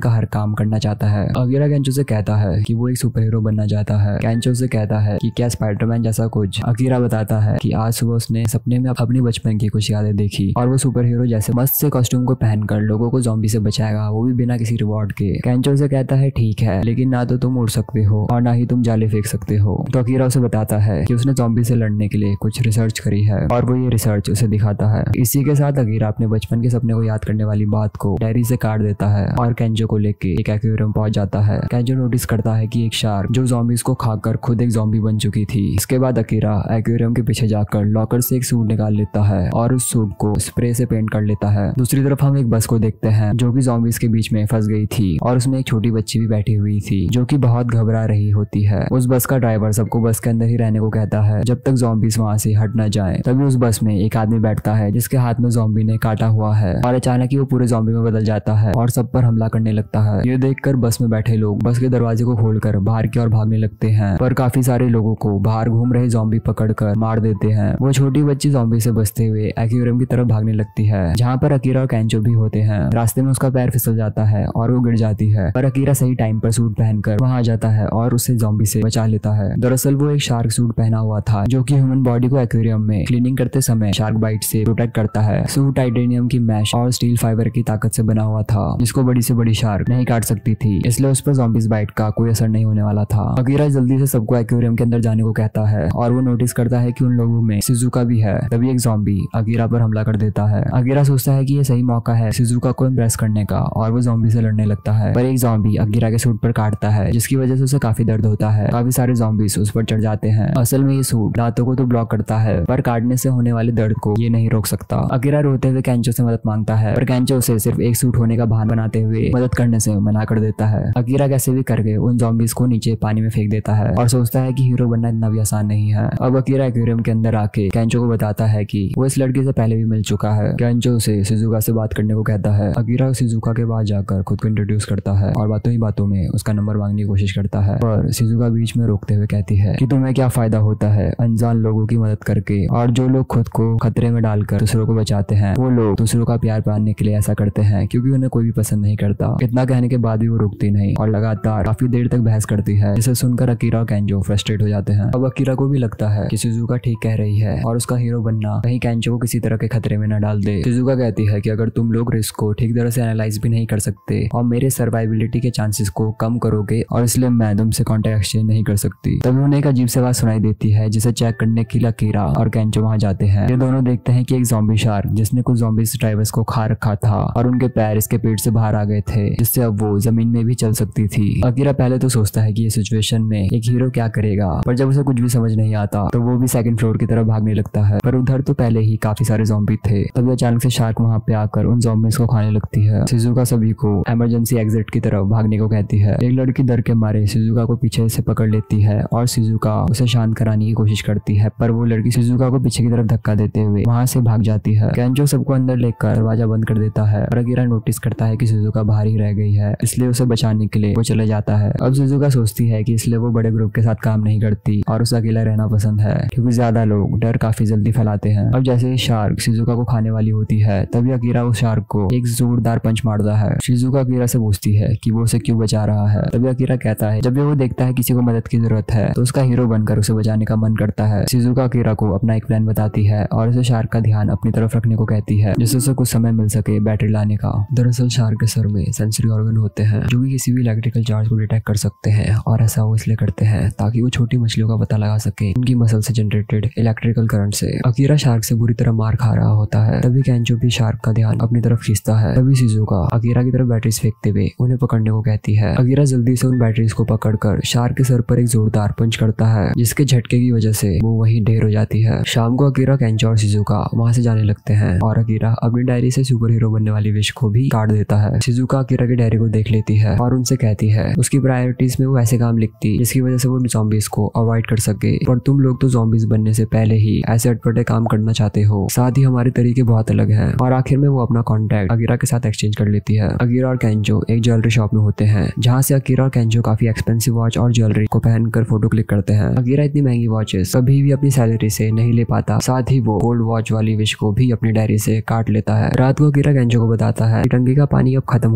Speaker 1: का हर काम करना चाहता है। अकीरा केंचो से कहता है कि वो एक सुपर हीरो बनना चाहता है। केंचो से कहता है कि क्या स्पाइडरमैन जैसा कुछ। अकीरा बताता है कि आज सुबह उसने सपने में अपनी बचपन की कुछ यादें देखी और वो सुपर हीरो जैसे मस्त से कॉस्ट्यूम को पहनकर लोगों को ज़ॉम्बी से बचाएगा, वो भी बिना किसी रिवॉर्ड के। केंचो से कहता है ठीक है, लेकिन ना तो तुम उड़ सकते हो और ना ही तुम जाले फेंक सकते हो। तो अकीरा उसे बताता है कि उसने ज़ॉम्बी से लड़ने के लिए कुछ रिसर्च करी है और वो ये रिसर्च उसे दिखाता है। इसी के साथ अकीरा अपने बचपन के सपने को याद करने वाली बात को डायरी से काट देता है और केंचो को लेके एक एक्वेरियम पहुंच जाता है। केंचो नोटिस करता है कि एक शार्क जो ज़ॉम्बीज को खाकर खुद एक ज़ॉम्बी बन चुकी थी। इसके बाद अकीरा एक्वेरियम के पीछे जाकर लॉकर से एक सूट निकाल लेता है और उस सूट को स्प्रे से पेंट कर लेता है। दूसरी तरफ हम एक बस को देखते हैं जो कि ज़ॉम्बीज के बीच में फंस गई थी और उसमें एक छोटी बच्ची भी बैठी हुई थी जो कि बहुत घबरा रही होती है। उस बस का ड्राइवर सबको बस के अंदर ही रहने को कहता है जब तक ज़ॉम्बीज वहां से हट न जाए। तभी उस बस में एक आदमी बैठता है जिसके हाथ में ज़ॉम्बी ने काटा हुआ है और अचानक ही वो पूरे ज़ॉम्बी में बदल जाता है और सब पर हमला करने लगता है। ये देखकर बस में बैठे लोग बस के दरवाजे को खोलकर बाहर की ओर भागने लगते हैं, पर काफी सारे लोगों को बाहर घूम रहे ज़ॉम्बी पकड़कर मार देते हैं। वो छोटी बच्ची ज़ॉम्बी से बचते हुए एक्वेरियम की तरफ भागने लगती है जहाँ पर अकीरा और केंचो भी होते हैं। रास्ते में उसका पैर फिसल जाता है और वो गिर जाती है, पर अकीरा सही टाइम पर सूट पहनकर वहां आ जाता है और उसे ज़ॉम्बी से बचा लेता है। दरअसल वो एक शार्क सूट पहना हुआ था जो कि ह्यूमन बॉडी को एक्वेरियम में क्लीनिंग करते समय शार्क बाइट से प्रोटेक्ट करता है। सूट टाइटेनियम की मैश और स्टील फाइबर की ताकत से बना हुआ था जिसको बड़ी से बड़ी शार्क नहीं काट सकती थी, इसलिए उस पर ज़ॉम्बीज बाइट का कोई असर नहीं होने वाला था। अकीरा जल्दी से सबको एक्वेरियम के अंदर जाने को कहता है और वो नोटिस करता है कि उन लोगों में शिजुका भी है। तभी एक ज़ॉम्बी अकीरा पर हमला कर देता है। अकीरा सोचता है कि ये सही मौका है शिजुका को इम्प्रेस करने का और वो ज़ॉम्बी से लड़ने लगता है, पर एक ज़ॉम्बी अकीरा के सूट पर काटता है जिसकी वजह से उसे काफी दर्द होता है। काफी सारे ज़ॉम्बीज उस पर चढ़ जाते हैं। असल में ये सूट दांतों को तो ब्लॉक करता है पर काटने से होने वाले दर्द को ये नहीं रोक सकता। अकीरा रोते हुए केंचो से मदद मांगता है पर केंचो उसे सिर्फ एक सूट होने का बहाना बनाते हुए मदद करने से मना कर देता है। अकीरा कैसे भी करके उन ज़ॉम्बीज को नीचे पानी में फेंक देता है और सोचता है कि हीरो बनना इतना भी आसान नहीं है। अब अकीरा एक्वेरियम के अंदर आके केंचो को बताता है कि वो इस लड़की से पहले भी मिल चुका है। केंचो उसे शिजुका से बात करने को कहता है। अकीरा शिजुका के पास जाकर खुद को इंट्रोड्यूस करता है और बातों ही बातों में उसका नंबर मांगने की कोशिश करता है, पर शिजुका बीच में रोकते हुए कहती है कि तुम्हें क्या फायदा होता है अनजान लोगों की मदद करके, और जो लोग खुद को खतरे में डालकर दूसरों को बचाते हैं वो लोग दूसरों का प्यार पाने के लिए ऐसा करते हैं क्योंकि उन्हें कोई भी पसंद नहीं करता। इतना कहने के बाद भी वो रुकती नहीं और लगातार काफी देर तक बहस करती है, जिसे सुनकर अकीरा और केंचो फ्रस्ट्रेट हो जाते हैं। अब अकीरा को भी लगता है कि शिजुका ठीक कह रही है और उसका हीरो बनना कहीं केंचो को किसी तरह के खतरे में न डाल दे। शिजुका कहती है कि अगर तुम लोग रिस्क को ठीक तरह से एनालाइज भी नहीं कर सकते और मेरे सर्वाइबिलिटी के चांसेस को कम करोगे और इसलिए मैं तुमसे कॉन्टेक्ट एक्सचेंज नहीं कर सकती। तभी उन्हें एक अजीब से आवाज सुनाई देती है जिसे चेक करने के लिए अकीरा और केंचो वहां जाते हैं। ये दोनों देखते हैं कि एक ज़ॉम्बी शार्क जिसने कुछ ज़ॉम्बीज ड्राइवर्स को खा रखा था और उनके पैर इसके पेट से बाहर आ गए थे जिससे अब वो जमीन में भी चल सकती थी। अकीरा पहले तो सोचता है कि ये सिचुएशन में एक हीरो क्या करेगा, पर जब उसे कुछ भी समझ नहीं आता तो वो भी सेकंड फ्लोर की तरफ भागने लगता है, पर उधर तो पहले ही काफी सारे ज़ॉम्बी थे। तभी अचानक से शार्क वहां पे आकर उन ज़ॉम्बीज को खाने लगती है। शिजुका सभी को इमरजेंसी एग्जिट की तरफ भागने को कहती है। एक लड़की डर के मारे शिजुका को पीछे से पकड़ लेती है और शिजुका उसे शांत कराने की कोशिश करती है, पर वो लड़की शिजुका को पीछे की तरफ धक्का देते हुए वहां से भाग जाती है। केंचो सबको अंदर लेकर दरवाजा बंद कर देता है और अकीरा नोटिस करता है कि शिजुका बाहर ही रह गई है, इसलिए उसे बचाने के लिए वो चले जाता है। अब शिजुका सोचती है कि इसलिए वो बड़े ग्रुप के साथ काम नहीं करती और उसे अकेला रहना पसंद है क्योंकि ज्यादा लोग डर काफी जल्दी फैलाते हैं। अब जैसे ही शार्क शिजुका को खाने वाली होती है तभी अकीरा उस शार्क को एक जोरदार पंच मारता है। शिजुका अकीरा से पूछती है कि वो उसे क्यों बचा रहा है। तभी अकीरा कहता है जब भी वो देखता है किसी को मदद की जरूरत है तो उसका हीरो बनकर उसे बचाने का मन करता है। शिजुका अकीरा को अपना एक प्लान बताती है और उसे शार्क का ध्यान अपनी तरफ रखने को कहती है जिससे उसे कुछ समय मिल सके बैटरी लाने का। दरअसल शार्क के सर में सेंसरी ऑर्गन होते हैं जो कि किसी भी इलेक्ट्रिकल चार्ज को डिटेक्ट कर सकते हैं और ऐसा वो इसलिए करते हैं ताकि वो छोटी मछलियों का पता लगा सके उनकी मसल से जनरेटेड इलेक्ट्रिकल करंट से। अकीरा शार्क से बुरी तरह मार खा रहा होता है, तभी केंचो भी शार्क का ध्यान अपनी तरफ खींचता है। तभी शिजुका अकीरा की तरफ बैटरीज फेंकते हुए उन्हें पकड़ने को कहती है। अकीरा जल्दी से उन बैटरीज को पकड़कर शार्क के सर पर एक जोरदार पंच करता है जिसके झटके की वजह से वो वहीं ढेर हो जाती है। शाम को अकीरा, केंचो और शिजुका वहां से जाने लगते हैं और अकीरा अपनी डायरी से सुपर हीरो बनने वाली विश को भी काट देता है। शिजुका अकीरा की डायरी को देख लेती है और उनसे कहती है उसकी प्रायोरिटीज में वो ऐसे काम लिखती जिसकी वजह से वो ज़ॉम्बीज को अवॉइड कर सके, पर तुम लोग तो ज़ॉम्बीज बनने से पहले ही ऐसे अटपटे काम करना चाहते हो, साथ ही हमारे तरीके बहुत अलग हैं। और आखिर में वो अपना कॉन्टैक्ट अकीरा के साथ एक्सचेंज कर लेती है। अकीरा और केंचो एक ज्वेलरी शॉप में होते हैं जहाँ से अकीरा और केंचो काफी एक्सपेंसिव वॉच और ज्वेलरी को पहनकर फोटो क्लिक करते हैं। अकीरा इतनी महंगी वॉचेस कभी भी अपनी सैलरी से नहीं ले पाता, साथ ही वो गोल्ड वॉच वाली विश को भी अपनी डायरी से काट लेता है। रात को अकीरा केंचो को बताता है कि टंकी का पानी अब खत्म हो चुका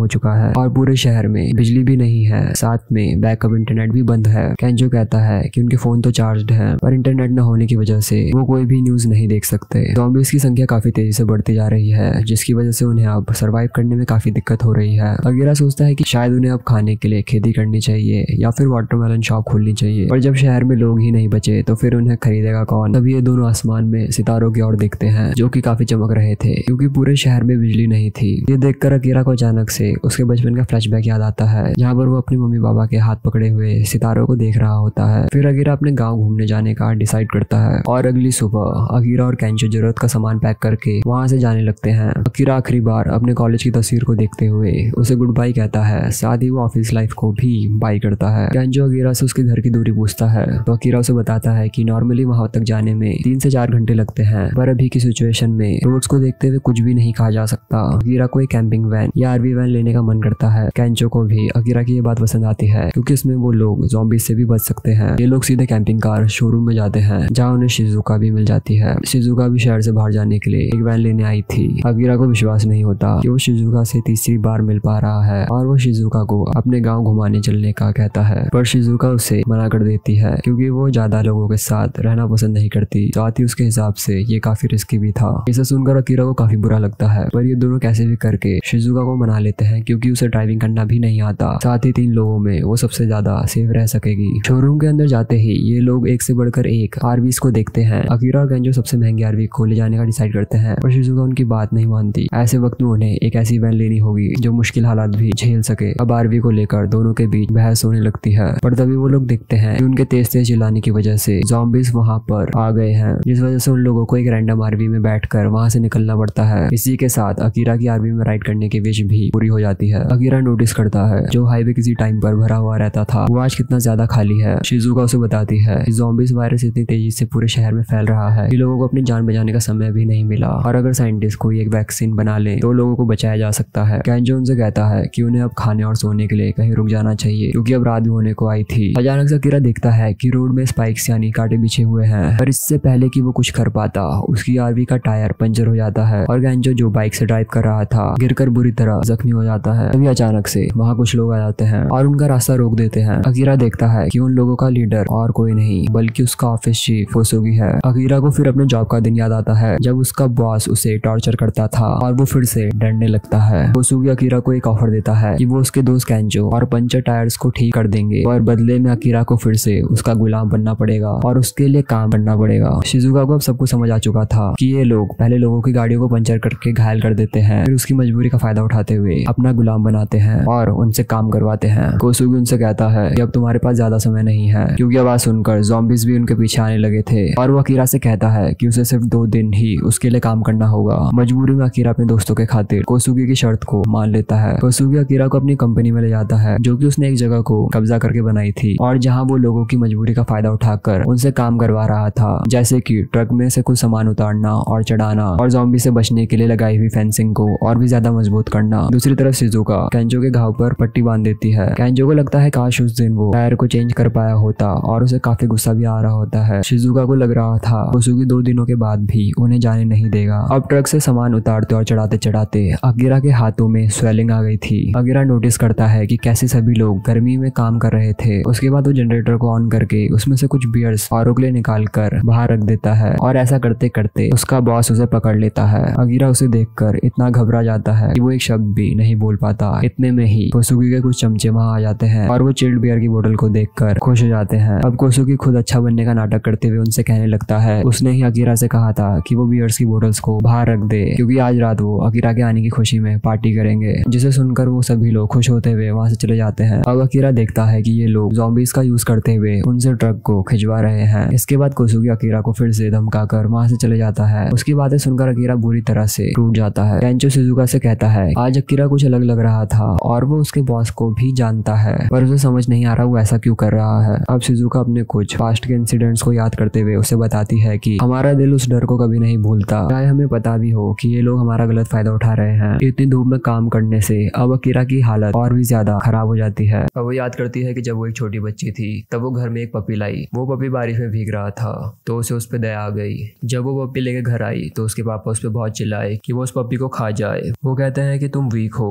Speaker 1: है और पूरे शहर में बिजली भी नहीं है, साथ में बैकअप इंटरनेट भी बंद है। केंजो कहता है कि उनके फोन तो चार्ज्ड है पर इंटरनेट न होने की वजह से वो कोई भी न्यूज नहीं देख सकते। ज़ॉम्बीज़ की संख्या काफी तेजी से बढ़ती जा रही है जिसकी वजह से उन्हें अब सरवाइव करने में काफी दिक्कत हो रही है। अगीरा सोचता है कि शायद उन्हें अब खाने के लिए खेती करनी चाहिए या फिर वाटरमेलन शॉप खोलनी चाहिए, पर जब शहर में लोग ही नहीं बचे तो फिर उन्हें खरीदेगा कौन। तभी ये दोनों आसमान में सितारों की ओर देखते हैं जो कि काफी चमक रहे थे क्योंकि पूरे शहर में बिजली नहीं थी। ये देखकर अकीरा को अचानक से उसके बचपन का फ्लैशबैक याद आता है जहाँ पर वो अपने मम्मी पापा के हाथ पकड़े हुए सितारों को देख रहा होता है। फिर अकीरा अपने गाँव घूमने जाने का डिसाइड करता है और अगली सुबह अकीरा और केंजो जरूरत का सामान पैक करके वहाँ से जाने लगते हैं। अकीरा आखिरी बार अपने कॉलेज की तस्वीर को देखते हुए उसे गुड बाय कहता है, साथ ही वो ऑफिस लाइफ को भी बाय करता है। केंजो अकीरा से उसके घर की दूरी पूछता है तो अकीरा उसे बताता है कि नॉर्मली वहां तक जाने में 3 से 4 घंटे लगते हैं, पर अभी की सिचुएशन में रोड्स को देखते हुए कुछ भी नहीं कहा जा सकता। अकीरा को एक कैंपिंग वैन या आरवी वैन लेने का मन करता है। केंजो को भी अकीरा की ये बात पसंद आती है क्योंकि इसमें वो लोग ज़ॉम्बीज से भी बच सकते हैं। ये लोग सीधे कैंपिंग कार शोरूम में जाते हैं जहाँ उन्हें शिजुका भी मिल जाती है। शिजुका भी शहर से बाहर जाने के लिए एक वैन लेने आई थी। अकीरा को विश्वास नहीं होता कि वो शिजुका से तीसरी बार मिल पा रहा है और वो शिजुका को अपने गांव घुमाने चलने का कहता है, पर शिजुका उसे मना कर देती है क्योंकि वो ज्यादा लोगों के साथ रहना पसंद नहीं करती। साथ ही उसके हिसाब से ये काफी रिस्की भी था। इसे सुनकर अकीरा को काफी बुरा लगता है, पर ये दोनों कैसे भी करके शिजुका को मना लेते हैं क्योंकि उसे ड्राइविंग करना भी नहीं आता। साथ ही 3 लोगों में वो सबसे ज्यादा सेफ रह सकेगी। शोरूम के अंदर जाते ही ये लोग एक से बढ़कर एक आरवीज को देखते हैं। अकीरा और केंजो सबसे महंगी आरवी को ले जाने का डिसाइड करते हैं, पर शिजुका उनकी बात नहीं मानती। ऐसे वक्त में उन्हें एक ऐसी वैन लेनी होगी जो मुश्किल हालात भी झेल सके। अब आरवी को लेकर दोनों के बीच बहस होने लगती है, पर तभी वो लोग देखते हैं कि उनके तेज तेज चिल्लाने की वजह से ज़ॉम्बीज़ वहां पर आ गए हैं, जिस वजह से उन लोगों को एक रैंडम आरवी में बैठकर वहां से निकलना पड़ता है। इसी के साथ अकीरा की आरवी में राइड करने की विश भी पूरी हो जाती है। अकीरा नोटिस करता है जो हाईवे किसी टाइम पर भरा हुआ रहता था वो आज कितना ज्यादा खाली है। शिजुका उसे बताती है कि ज़ॉम्बीज़ वायरस इतनी तेजी से पूरे शहर में फैल रहा है कि लोगों को अपनी जान बचाने का समय भी नहीं मिला, और अगर साइंटिस्ट कोई एक वैक्सीन बना ले तो लोगों को बचाया जा सकता है। केंजो उनसे कहता है कि उन्हें अब खाने और सोने के लिए कहीं रुक जाना चाहिए क्योंकि अब रात भी होने को आई थी। अचानक से अकीरा देखता है कि रोड में स्पाइक्स यानी कांटे बिछे हुए हैं, पर इससे पहले कि वो कुछ कर पाता उसकी आरवी का टायर पंचर हो जाता है और केंजो जो बाइक से ड्राइव कर रहा था गिरकर बुरी तरह जख्मी हो जाता है। तभी अचानक से वहाँ कुछ लोग आ जाते हैं और उनका रास्ता रोक देते हैं। अकीरा देखता है कि उन लोगों का लीडर और कोई नहीं बल्कि उसका ऑफिस चीफ कोसुगी है। अकीरा को फिर अपने जॉब का दिन याद आता है जब उसका बॉस उसे टॉर्चर करता था और वो फिर से डरने लगता है। कोसुगी अकीरा को एक ऑफर देता है कि वो उसके दोस्त केंजो और पंचर टायर्स को ठीक कर देंगे और बदले में अकीरा को फिर से उसका गुलाम बनना पड़ेगा और उसके लिए काम करना पड़ेगा। शिजुका को अब सब कुछ समझ आ चुका था कि ये लोग पहले लोगों की गाड़ियों को पंचर करके घायल कर देते हैं, फिर उसकी मजबूरी का फायदा उठाते हुए अपना गुलाम बनाते हैं और उनसे काम करवाते हैं। कोसुगी उनसे कहता है कि अब तुम्हारे पास ज्यादा समय नहीं है क्योंकि आवाज सुनकर ज़ॉम्बीज़ भी उनके पीछे आने लगे थे, और वो अकीरा से कहता है कि उसे सिर्फ 2 दिन ही उसके लिए काम करना होगा। मजबूरी में अकीरा अपने दोस्तों के खातिर कोसुगी की शर्त को मान लेता है। कोसुगी अकीरा को अपनी कंपनी में ले जाता है जो कि उसने एक जगह को कब्जा करके बनाई थी और जहां वो लोगों की मजबूरी का फायदा उठाकर उनसे काम करवा रहा था, जैसे कि ट्रक में से कुछ सामान उतारना और चढ़ाना और ज़ॉम्बी से बचने के लिए लगाई हुई फेंसिंग को और भी ज्यादा मजबूत करना। दूसरी तरफ शिजुका केंजो के घाव पर पट्टी बांध देती है। केंजो को लगता है काश उस दिन वो टायर को चेंज कर पाया होता और उसे काफी गुस्सा भी आ रहा होता है। शिजुका को लग रहा था कोसुगी 2 दिनों के बाद भी उन्हें जाने नहीं देगा। अब ट्रक से सामान उतारते और चढ़ाते चढ़ाते अकीरा के हाथों में स्वेलिंग आ गई थी। अकीरा नोटिस करता है कि कैसे सभी लोग गर्मी में काम कर रहे थे। उसके बाद वो जनरेटर को ऑन करके उसमें से कुछ बियर्स और उगले निकाल कर बाहर रख देता है और ऐसा करते करते उसका बॉस उसे पकड़ लेता है। अकीरा उसे देखकर इतना घबरा जाता है कि वो एक शब्द भी नहीं बोल पाता। इतने में ही कोसुगी के कुछ चमचे वहां आ जाते हैं और वो चिल्ड बियर की बोतल को देखकर खुश हो जाते हैं। अब कोसुगी खुद अच्छा बनने का नाटक करते हुए उनसे कहने लगता है उसने ही अकीरा से कहा था कि वो बियर्स की बोतल्स को बाहर रख दे क्योंकि आज रात वो अकीरा के आने की खुशी में पार्टी करेंगे, जिसे सुनकर वो सभी लोग खुश होते हुए वहां से चले जाते हैं। अब अकीरा देखता है कि ये लोग ज़ॉम्बीज़ का यूज करते हुए उनसे ट्रक को खिंचवा रहे हैं। इसके बाद कोसुगी अकीरा को फिर से धमकाकर वहां से चले जाता है। उसकी बातें सुनकर अकीरा बुरी तरह से टूट जाता है। केंजो शिजुका से कहता है आज अकीरा कुछ अलग लग रहा था और वो उसके बॉस को भी जानता है, पर उसे समझ नहीं आ रहा वो ऐसा क्यों कर रहा है। अब शिजुका अपने कुछ पास्ट के इंसिडेंट्स को याद करते हुए उसे बताती है कि हमारा दिल उस डर को कभी नहीं भूलता, चाहे हमें पता भी हो कि ये लोग हमारा गलत फायदा उठा रहे हैं। इतनी धूप में काम करने से अब अकीरा की हालत और भी ज्यादा खराब हो जाती है। अब वो याद करती है कि जब वो एक छोटी बच्ची थी तब वो घर में एक पपी लाई। वो पपी बारिश में भीग रहा था तो उसे उस पर दया आ गई। जब वो पपी लेके घर आई तो उसके पापा उस पर बहुत चिल्लाए कि वो उस पपी को खा जाए। वो कहते हैं कि तुम वीक हो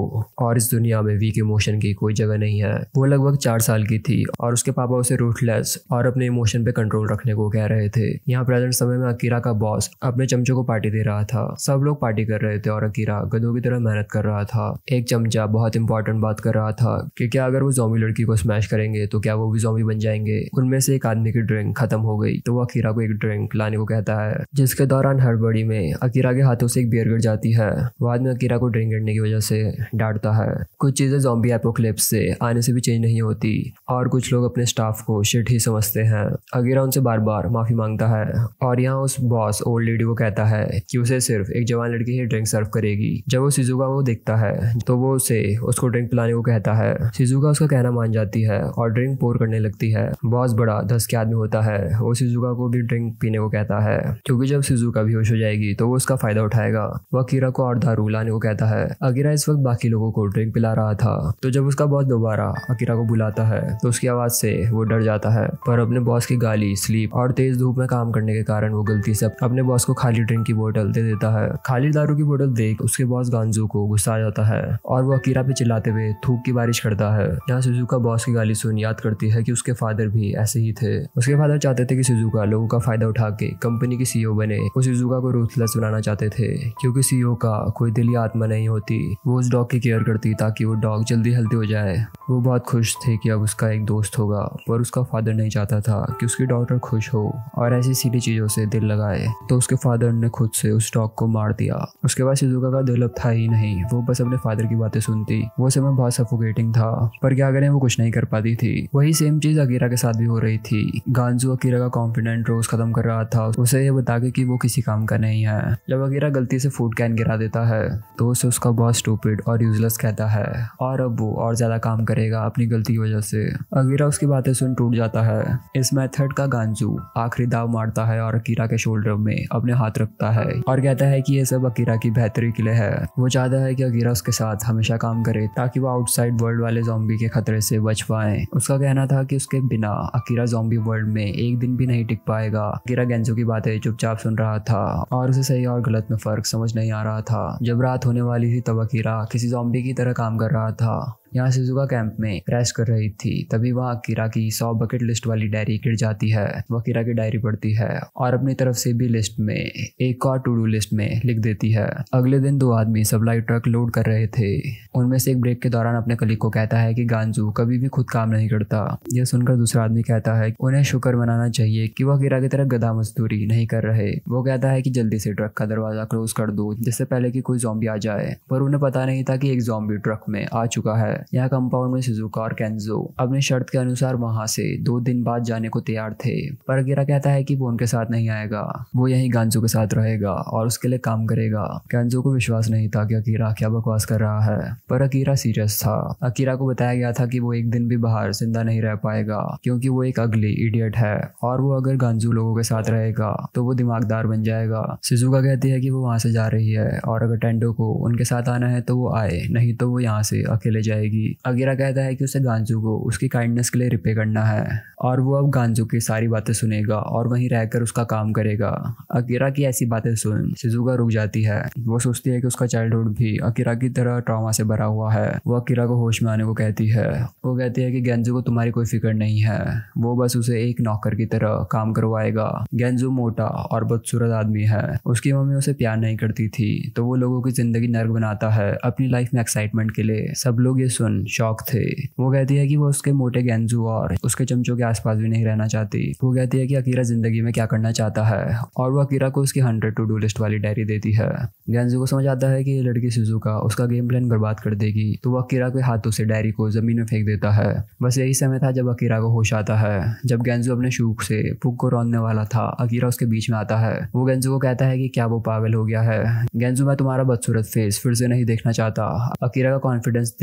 Speaker 1: और इस दुनिया में वीक इमोशन की कोई जगह नहीं है। वो लगभग 4 साल की थी और उसके पापा उसे रूथलेस और अपने इमोशन पे कंट्रोल रखने को कह रहे थे। यहाँ प्रेजेंट समय में अकीरा का बॉस अपने चमचों को पार्टी दे रहा था। सब लोग पार्टी कर रहे थे और अकीरा गधों की तरह मेहनत कर रहा था। एक चमचा बहुत इंपॉर्टेंट बात कर रहा था कि क्या अगर वो ज़ॉम्बी लड़की को स्मैश करेंगे तो क्या वो भी ज़ॉम्बी बन जाएंगे। उनमें से एक आदमी की ड्रिंक खत्म हो गई तो वो अकीरा को एक ड्रिंक लाने को कहता है, जिसके दौरान हड़बड़ी में अकीरा के हाथों से एक बियर गिर जाती है। बाद में अकीरा को ड्रिंक गिरने की वजह से डांटता है। कुछ चीजें ज़ॉम्बी एपोकलिप्स से आने से भी चेंज नहीं होती और कुछ लोग अपने स्टाफ को शिट ही समझते हैं। अकीरा उनसे बार बार माफी मांगता है और यहाँ उस बॉस ओल्ड लेडी को कहता है कि उसे सिर्फ एक जवान लड़की ही ड्रिंक सर्व करेगी। जब वो शिजुका को देखता है तो वो उसको ड्रिंक पिलाने को कहता है। शिजुका उसका कहना मान जाती है और ड्रिंक पोर करने लगती है। बॉस बड़ा धस के आदमी होता है, वो शिजुका को भी ड्रिंक पीने को कहता है क्योंकि जब शिजुका बेहोश हो जाएगी तो वो उसका फायदा उठाएगा। वो अकीरा को और दारू लाने को कहता है। अकीरा इस वक्त बाकी लोगों को ड्रिंक पिला रहा था तो जब उसका बॉस दोबारा अकीरा को बुलाता है तो उसकी आवाज से वो डर जाता है, पर अपने बॉस की गाली, स्लीप और तेज धूप में काम करने के कारण वो गलती से अपने बॉस को खाली ड्रिंक की बोतल दे देता है। खाली दारू की बोतल देख उसके बॉस गांजू को गुस्सा आ जाता है और वो अकीरा पे चिल्लाते हुए थूक की बारिश करता है। यहाँ शिजुका बॉस की गाली सुन याद करती है कि उसके फादर भी ऐसे ही थे। उसके फादर चाहते थे कि शिजुका लोगों का फायदा उठा के कंपनी की सीईओ बने। वो शिजुका को रूथलेस बनाना चाहते थे क्योंकि सीईओ का कोई दिली आत्मा नहीं होती। वो उस डॉग की केयर करती ताकि वो डॉग जल्दी हेल्दी हो जाए। वो बहुत खुश थे कि अब उसका एक दोस्त होगा, पर उसका फादर नहीं चाहता था कि उसकी डॉटर खुश हो और ऐसी सीधी चीजों से दिल लगाए, तो उसके फादर ने खुद से उस डॉग को मार दिया। उसके बाद शिजुका का दिल अब था ही नहीं, वो बस अपने फादर की बातें सुनती। वो समय बहुत सफोकेटिंग था, पर क्या करें, वो कुछ नहीं कर पाती थी। वही सेम चीज अकीरा के साथ भी हो रही थी। गांजू अकीरा का कॉन्फिडेंट रोज खत्म कर रहा था, उसे ये बता के कि वो किसी काम का नहीं है। जब अकीरा गलती से फूड कैन गिरा देता है तो उसे उसका बॉस स्टूपिड और यूजलेस कहता है और अब वो और ज्यादा काम करेगा अपनी गलती की वजह से। अकीरा उसकी बातें सुन टूट जाता है। इस मेथड का गांजू आखिरी दाव मारता है और अकीरा के शोल्डर में अपने हाथ रखता है और कहता है कि ये सब अकीरा की बेहतरी के लिए है। वो चाहता है कि अकीरा उसके साथ हमेशा काम करे ताकि वो आउटसाइड वर्ल्ड वाले ज़ॉम्बी के खतरे से बच पाए। उसका कहना था कि उसके बिना अकीरा ज़ॉम्बी वर्ल्ड में एक दिन भी नहीं टिक पाएगा। अकीरा गेंजो की बातें चुपचाप सुन रहा था और उसे सही और गलत में फर्क समझ नहीं आ रहा था। जब रात होने वाली थी तब अकीरा किसी ज़ॉम्बी की तरह काम कर रहा था। यहाँ शिजुका कैंप में रेस्ट कर रही थी, तभी वहाँ अकीरा की 100 बकेट लिस्ट वाली डायरी गिर जाती है। वो अकीरा की डायरी पढ़ती है और अपनी तरफ से भी लिस्ट में एक और टू डू लिस्ट में लिख देती है। अगले दिन 2 आदमी सप्लाई ट्रक लोड कर रहे थे। उनमें से एक ब्रेक के दौरान अपने कलीग को कहता है कि गांजू कभी भी खुद काम नहीं करता। यह सुनकर दूसरा आदमी कहता है उन्हें शुक्र मनाना चाहिए कि वो अकीरा की तरह गधा मजदूरी नहीं कर रहे। वो कहता है कि जल्दी से ट्रक का दरवाजा क्लोज कर दो जिससे पहले कि कोई ज़ॉम्बी आ जाए, पर उन्हें पता नहीं था कि एक ज़ॉम्बी ट्रक में आ चुका है। यहाँ कंपाउंड में शिजुका और केंजो अपनी शर्त के अनुसार वहां से 2 दिन बाद जाने को तैयार थे, पर अकीरा कहता है कि वो उनके साथ नहीं आएगा, वो यहीं गांजू के साथ रहेगा और उसके लिए काम करेगा। केंजो को विश्वास नहीं था कि अकीरा क्या बकवास कर रहा है, पर अकीरा सीरियस था। अकीरा को बताया गया था कि वो एक दिन भी बाहर जिंदा नहीं रह पाएगा क्योंकि वो एक अगली इडियट है और वो अगर गांजू लोगों के साथ रहेगा तो वो दिमागदार बन जाएगा। शिजुका कहती है कि वो वहां से जा रही है और अगर टेंडो को उनके साथ आना है तो वो आए, नहीं तो वो यहाँ से अकेले जाएगी। अकीरा कहता है कि उसे गांजू को उसकी काइंडनेस के लिए रिपे करना है और वो अब गांजू की सारी बातें सुनेगा और वहीं रहकर उसका काम करेगा। अकीरा की ऐसी बातें सुन शिजुका रुक जाती है। वो सोचती है कि उसका चाइल्डहुड भी अकीरा की तरह ट्रॉमा से भरा हुआ है। वो अकीरा को होश में आने को कहती है। वो कहती है कि गेंजू को तुम्हारी कोई फिक्र नहीं है, वो बस उसे एक नौकर की तरह काम करवाएगा। गेंजू मोटा और बदसूरत आदमी है, उसकी मम्मी उसे प्यार नहीं करती थी तो वो लोगों की जिंदगी नर्क बनाता है अपनी लाइफ में एक्साइटमेंट के लिए। सब लोग ये सुन शौक थे। वो कहती है कि वो उसके मोटे गेंजू और उसके चमचों के आसपास भी नहीं रहना चाहती। वो कहती है कि अकीरा जिंदगी में क्या करना चाहता है और वो अकीरा को उसकी 100 टू डू लिस्ट वाली डायरी देती है। गेंजू को समझ आता है कि ये लड़की शिजुका उसका गेम प्लान बर्बाद कर देगी तो वो अकीरा के हाथों से डायरी को जमीन में फेंक देता है। बस यही समय था जब अकीरा को होश आता है। जब गेंजू अपने शूक से फूक को रौंदने वाला था अकीरा उसके बीच में आता है। वो गेंजू को कहता है कि क्या वो पागल हो गया है। गेंजू, मैं तुम्हारा बदसूरत फेस फिर से नहीं देखना चाहता। अकीरा का कॉन्फिडेंस देख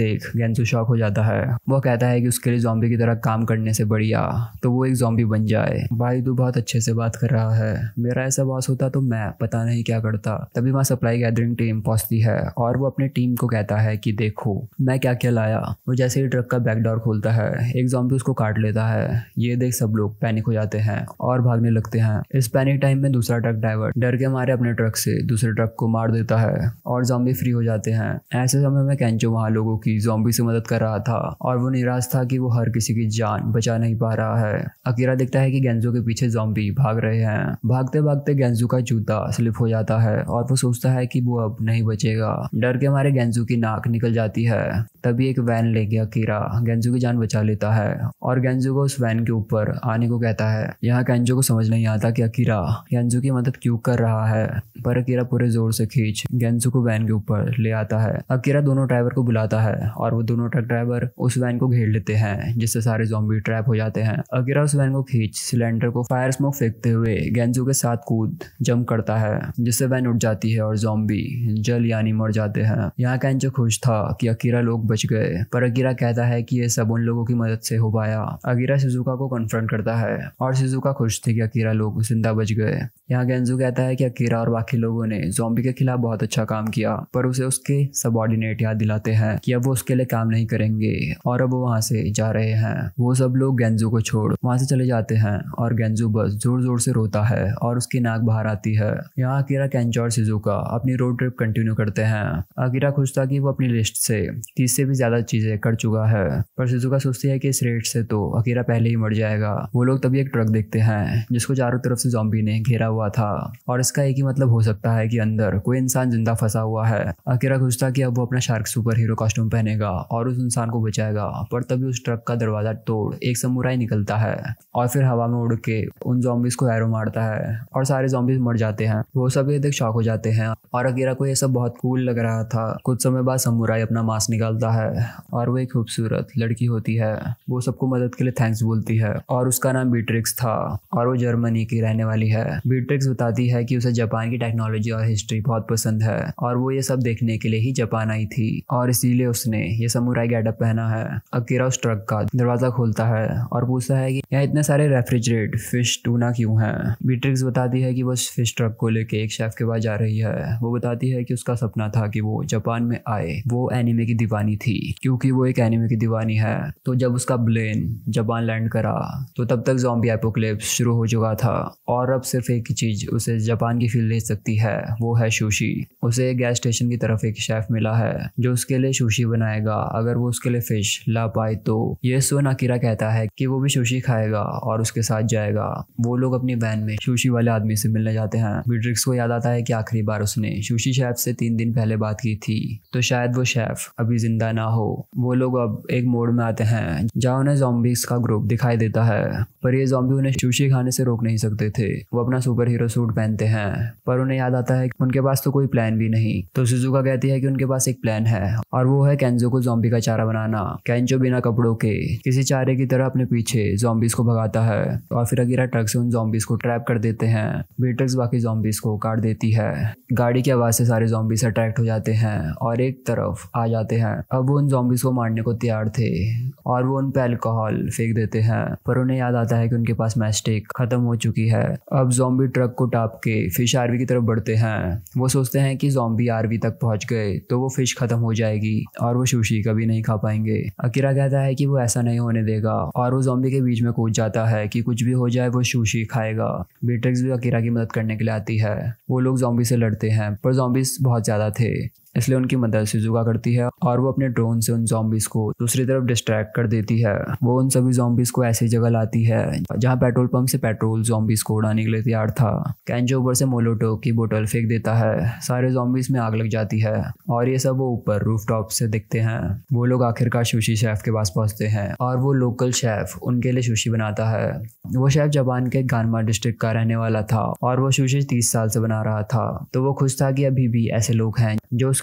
Speaker 1: गेंजू शॉक हो जाता है। वो कहता है कि उसके लिए ज़ॉम्बी की तरह काम करने से बढ़िया तो वो एक ज़ॉम्बी बन जाए। भाई तू बहुत अच्छे से बात कर रहा है, मेरा ऐसा बॉस होता तो मैं पता नहीं क्या करता। तभी वहाँ सप्लाई गैदरिंग टीम पहुंचती है और वो अपने टीम को कहता है कि देखो मैं क्या क्या लाया। वो जैसे ही ट्रक का बैक डोर खोलता है एक ज़ॉम्बी उसको काट लेता है। ये देख सब लोग पैनिक हो जाते हैं और भागने लगते हैं। इस पैनिक टाइम में दूसरा ट्रक ड्राइवर डर के मारे अपने ट्रक से दूसरे ट्रक को मार देता है और ज़ॉम्बी फ्री हो जाते हैं। ऐसे समय में केंचो वहाँ लोगों की ज़ॉम्बी से मदद कर रहा था और वो निराश था कि वो हर किसी की जान बचा नहीं पा रहा है। अकीरा देखता है कि गेंजो के पीछे ज़ॉम्बी भाग रहे हैं। भागते भागते गेंजो का जूता स्लिप हो जाता है और वो सोचता है कि वो अब नहीं बचेगा। डर के मारे गेंजो की नाक निकल जाती है। तभी एक वैन लेके अकीरा गेंजो की जान बचा लेता है और गेंजो को उस वैन के ऊपर आने को कहता है। यहाँ केंचो को समझ नहीं आता कि अकीरा गेंजो की मदद क्यों कर रहा है, पर अकीरा पूरे जोर से खींच गेंजो को वैन के ऊपर ले आता है। अकीरा दोनों ड्राइवर को बुलाता है और वो दोनों ट्रक ड्राइवर उस वैन को घेर लेते हैं जिससे सारे ज़ॉम्बी ट्रैप हो जाते हैं। अकीरा उस वैन को खींच सिलेंडर को फायर स्मोक फेंकते हुए गेंजो के साथ कूद जंप करता है जिससे वैन उठ जाती है और ज़ॉम्बी जल यानी मर जाते हैं। यहाँ केंचो खुश था कि अकीरा लोग बच गए, पर अकीरा कहता है कि ये सब उन लोगों की मदद से हो पाया। अकीरा शिजुका को कन्फ्रंट करता है और शिजुका खुश थी कि अकीरा लोग जिंदा बच गए। यहाँ गेंजो कहता है कि अकीरा और बाकी लोगों ने ज़ॉम्बी के खिलाफ बहुत अच्छा काम किया, पर उसे उसके सबऑर्डिनेट याद दिलाते हैं कि अब वो उसके लिए काम नहीं करेंगे और अब वो वहाँ से जा रहे हैं। वो सब लोग गेंजो को छोड़ वहाँ से चले जाते हैं और गेंजो बस जोर जोर से रोता है और उसकी नाक बाहर आती है। यहाँ अकीरा, केंचो और शिजुका अपनी रोड ट्रिप कंटिन्यू करते हैं। अकीरा खुश था कि वो अपनी लिस्ट से 30 से भी ज्यादा चीजें कर चुका है, पर शिजुका सोचती है कि इस रेट से तो अकीरा पहले ही मर जाएगा। वो लोग तभी एक ट्रक देखते हैं जिसको चारों तरफ से ज़ॉम्बी ने घेरा हुआ था और इसका एक ही मतलब हो सकता है कि अंदर कोई इंसान जिंदा फंसा हुआ है। अकीरा खुश था कि अब वो अपना शार्क सुपर हीरो कॉस्ट्यूम पहनेगा और उस इंसान को बचाएगा, पर तभी उस ट्रक का दरवाजा तोड़ एक समुराई निकलता है और फिर हवा में उड़ के उन ज़ॉम्बीज को एरो मारता है और सारे ज़ॉम्बीज मर जाते हैं। वो सब ये देख शॉक हो जाते हैं और अकीरा को ये सब बहुत कूल लग रहा था। कुछ समय बाद समुराई अपना मास्क निकालता है और वो एक खूबसूरत लड़की होती है। वो सबको मदद के लिए थैंक्स बोलती है और उसका नाम बीट्रिक्स था और वो जर्मनी की रहने वाली है। बीट्रिक्स बताती है कि उसे जापान की टेक्नोलॉजी और हिस्ट्री बहुत पसंद है और वो ये सब देखने के लिए ही जापान आई थी और इसीलिए उसने ये समुराई गेटअप पहना है। अकीरा उस ट्रक का दरवाजा खोलता है और पूछता है कि यहाँ इतने सारे रेफ्रिजरेट फिश टूना क्यों हैं। बीट्रिक्स बताती है कि वो फिश ट्रक को लेके एक शेफ के पास जा रही है। वो बताती है कि उसका सपना था कि वो जापान में आए। वो एनिमे की दीवानी थी क्योंकि वो एक एनिमे की दीवानी है। तो जब उसका प्लेन जापान लैंड करा तो तब तक ज़ॉम्बी एपोकलिप्स शुरू हो चुका था और अब सिर्फ एक ही चीज उसे जापान की फील ले सकती है, वो है सुशी। उसे एक गैस स्टेशन की तरफ एक शेफ मिला है जो उसके लिए सुशी बनाएगा अगर वो उसके लिए फिश ला पाए तो। ये सुन अकीरा कहता है कि वो भी सुशी खाएगा और उसके साथ जाएगा। वो लोग अपनी वैन में सुशी वाले आदमी से मिलने जाते हैं। बीट्रिक्स को याद आता है कि आखिरी बार उसने सुशी शेफ से 3 दिन पहले बात की थी, तो शायद वो शेफ अभी जिंदा ना हो। वो लोग अब एक मोड़ में आते हैं जहाँ उन्हें ज़ॉम्बीज का ग्रुप दिखाई देता है, पर ये ज़ॉम्बी उन्हें सुशी खाने से रोक नहीं सकते थे। वो अपना सुपर हीरो सूट पहनते हैं, पर उन्हें याद आता है कि उनके पास तो कोई प्लान भी नहीं। तो शिजुका कहती है कि उनके पास एक प्लान है और वो है केंजो को ज़ॉम्बी का चारा बनाना। केंजो बिना कपड़ों के किसी चारे की तरह अपने पीछे ज़ॉम्बीज को भगाता है और फिर अकीरा ट्रक से उन ज़ॉम्बीज को ट्रैप कर देते हैं। बीट्रिक्स बाकी ज़ॉम्बीज को काट देती है। गाड़ी की आवाज से सारे ज़ॉम्बीज अट्रैक्ट हो जाते हैं और एक तरफ आ जाते हैं। अब वो उन ज़ॉम्बीज को मारने को तैयार थे और वो उन पे अल्कोहल फेंक देते हैं, पर उन्हें याद आता है कि उनके पास मैस्टिक खत्म हो चुकी है। अब ज़ॉम्बी ट्रक को टाप के फिश आरवी की तरफ बढ़ते हैं। वो सोचते हैं कि ज़ॉम्बी आरवी तक पहुंच गए तो वो फिश खत्म हो जाएगी और वो सुशी कभी नहीं खा पाएंगे। अकीरा कहता है कि वो ऐसा नहीं होने देगा और वो ज़ॉम्बी के बीच में कूद जाता है कि कुछ भी हो जाए वो सुशी खाएगा। बीट्रिक्स भी अकीरा की मदद करने के लिए आती है। वो लोग ज़ॉम्बी से लड़ते हैं, पर ज़ॉम्बीज बहुत ज्यादा थे इसलिए उनकी मदद शिजुका करती है और वो अपने ड्रोन से उन ज़ॉम्बीज को दूसरी तरफ डिस्ट्रैक्ट कर देती है। वो उन सभी ज़ॉम्बीज को ऐसी जगह लाती है जहाँ पेट्रोल पंप से पेट्रोल ज़ॉम्बीज को उड़ाने के लिए तैयार था। केंजो ऊपर से मोलोटो की बोतल फेंक देता है। सारे ज़ॉम्बीज में आग लग जाती है और ये सब वो ऊपर रूफटॉप से दिखते हैं। वो लोग आखिरकार सुशी शेफ के पास पहुंचते हैं और वो लोकल शेफ उनके लिए सुशी बनाता है। वो शेफ जापान के गानमा डिस्ट्रिक्ट का रहने वाला था और वो सुशी 30 साल से बना रहा था। तो वो खुश था कि अभी भी ऐसे लोग हैं जो उसकी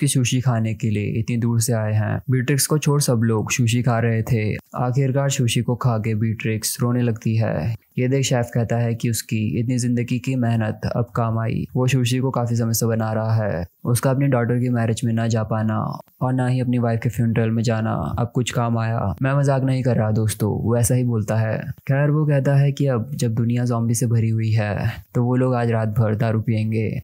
Speaker 1: की सुशी खाने के लिए इतनी दूर से आए हैं। बीट्रिक्स को छोड़ सब लोग सुशी खा रहे थे। आखिरकार सुशी को खा के बीट्रिक्स रोने लगती है। ये देख शेफ कहता है कि उसकी इतनी जिंदगी की मेहनत अब काम आई। वो सुशी को काफी समय से बना रहा है। उसका अपनी डॉटर की मैरिज में ना जा पाना और ना ही अपनी वाइफ के फ्यूनरल में जाना अब कुछ काम आया। मैं मजाक नहीं कर रहा दोस्तों, वो ऐसा ही बोलता है। खैर वो कहता है कि अब जब दुनिया ज़ॉम्बी से भरी हुई है तो वो लोग आज रात भर दारू पियेंगे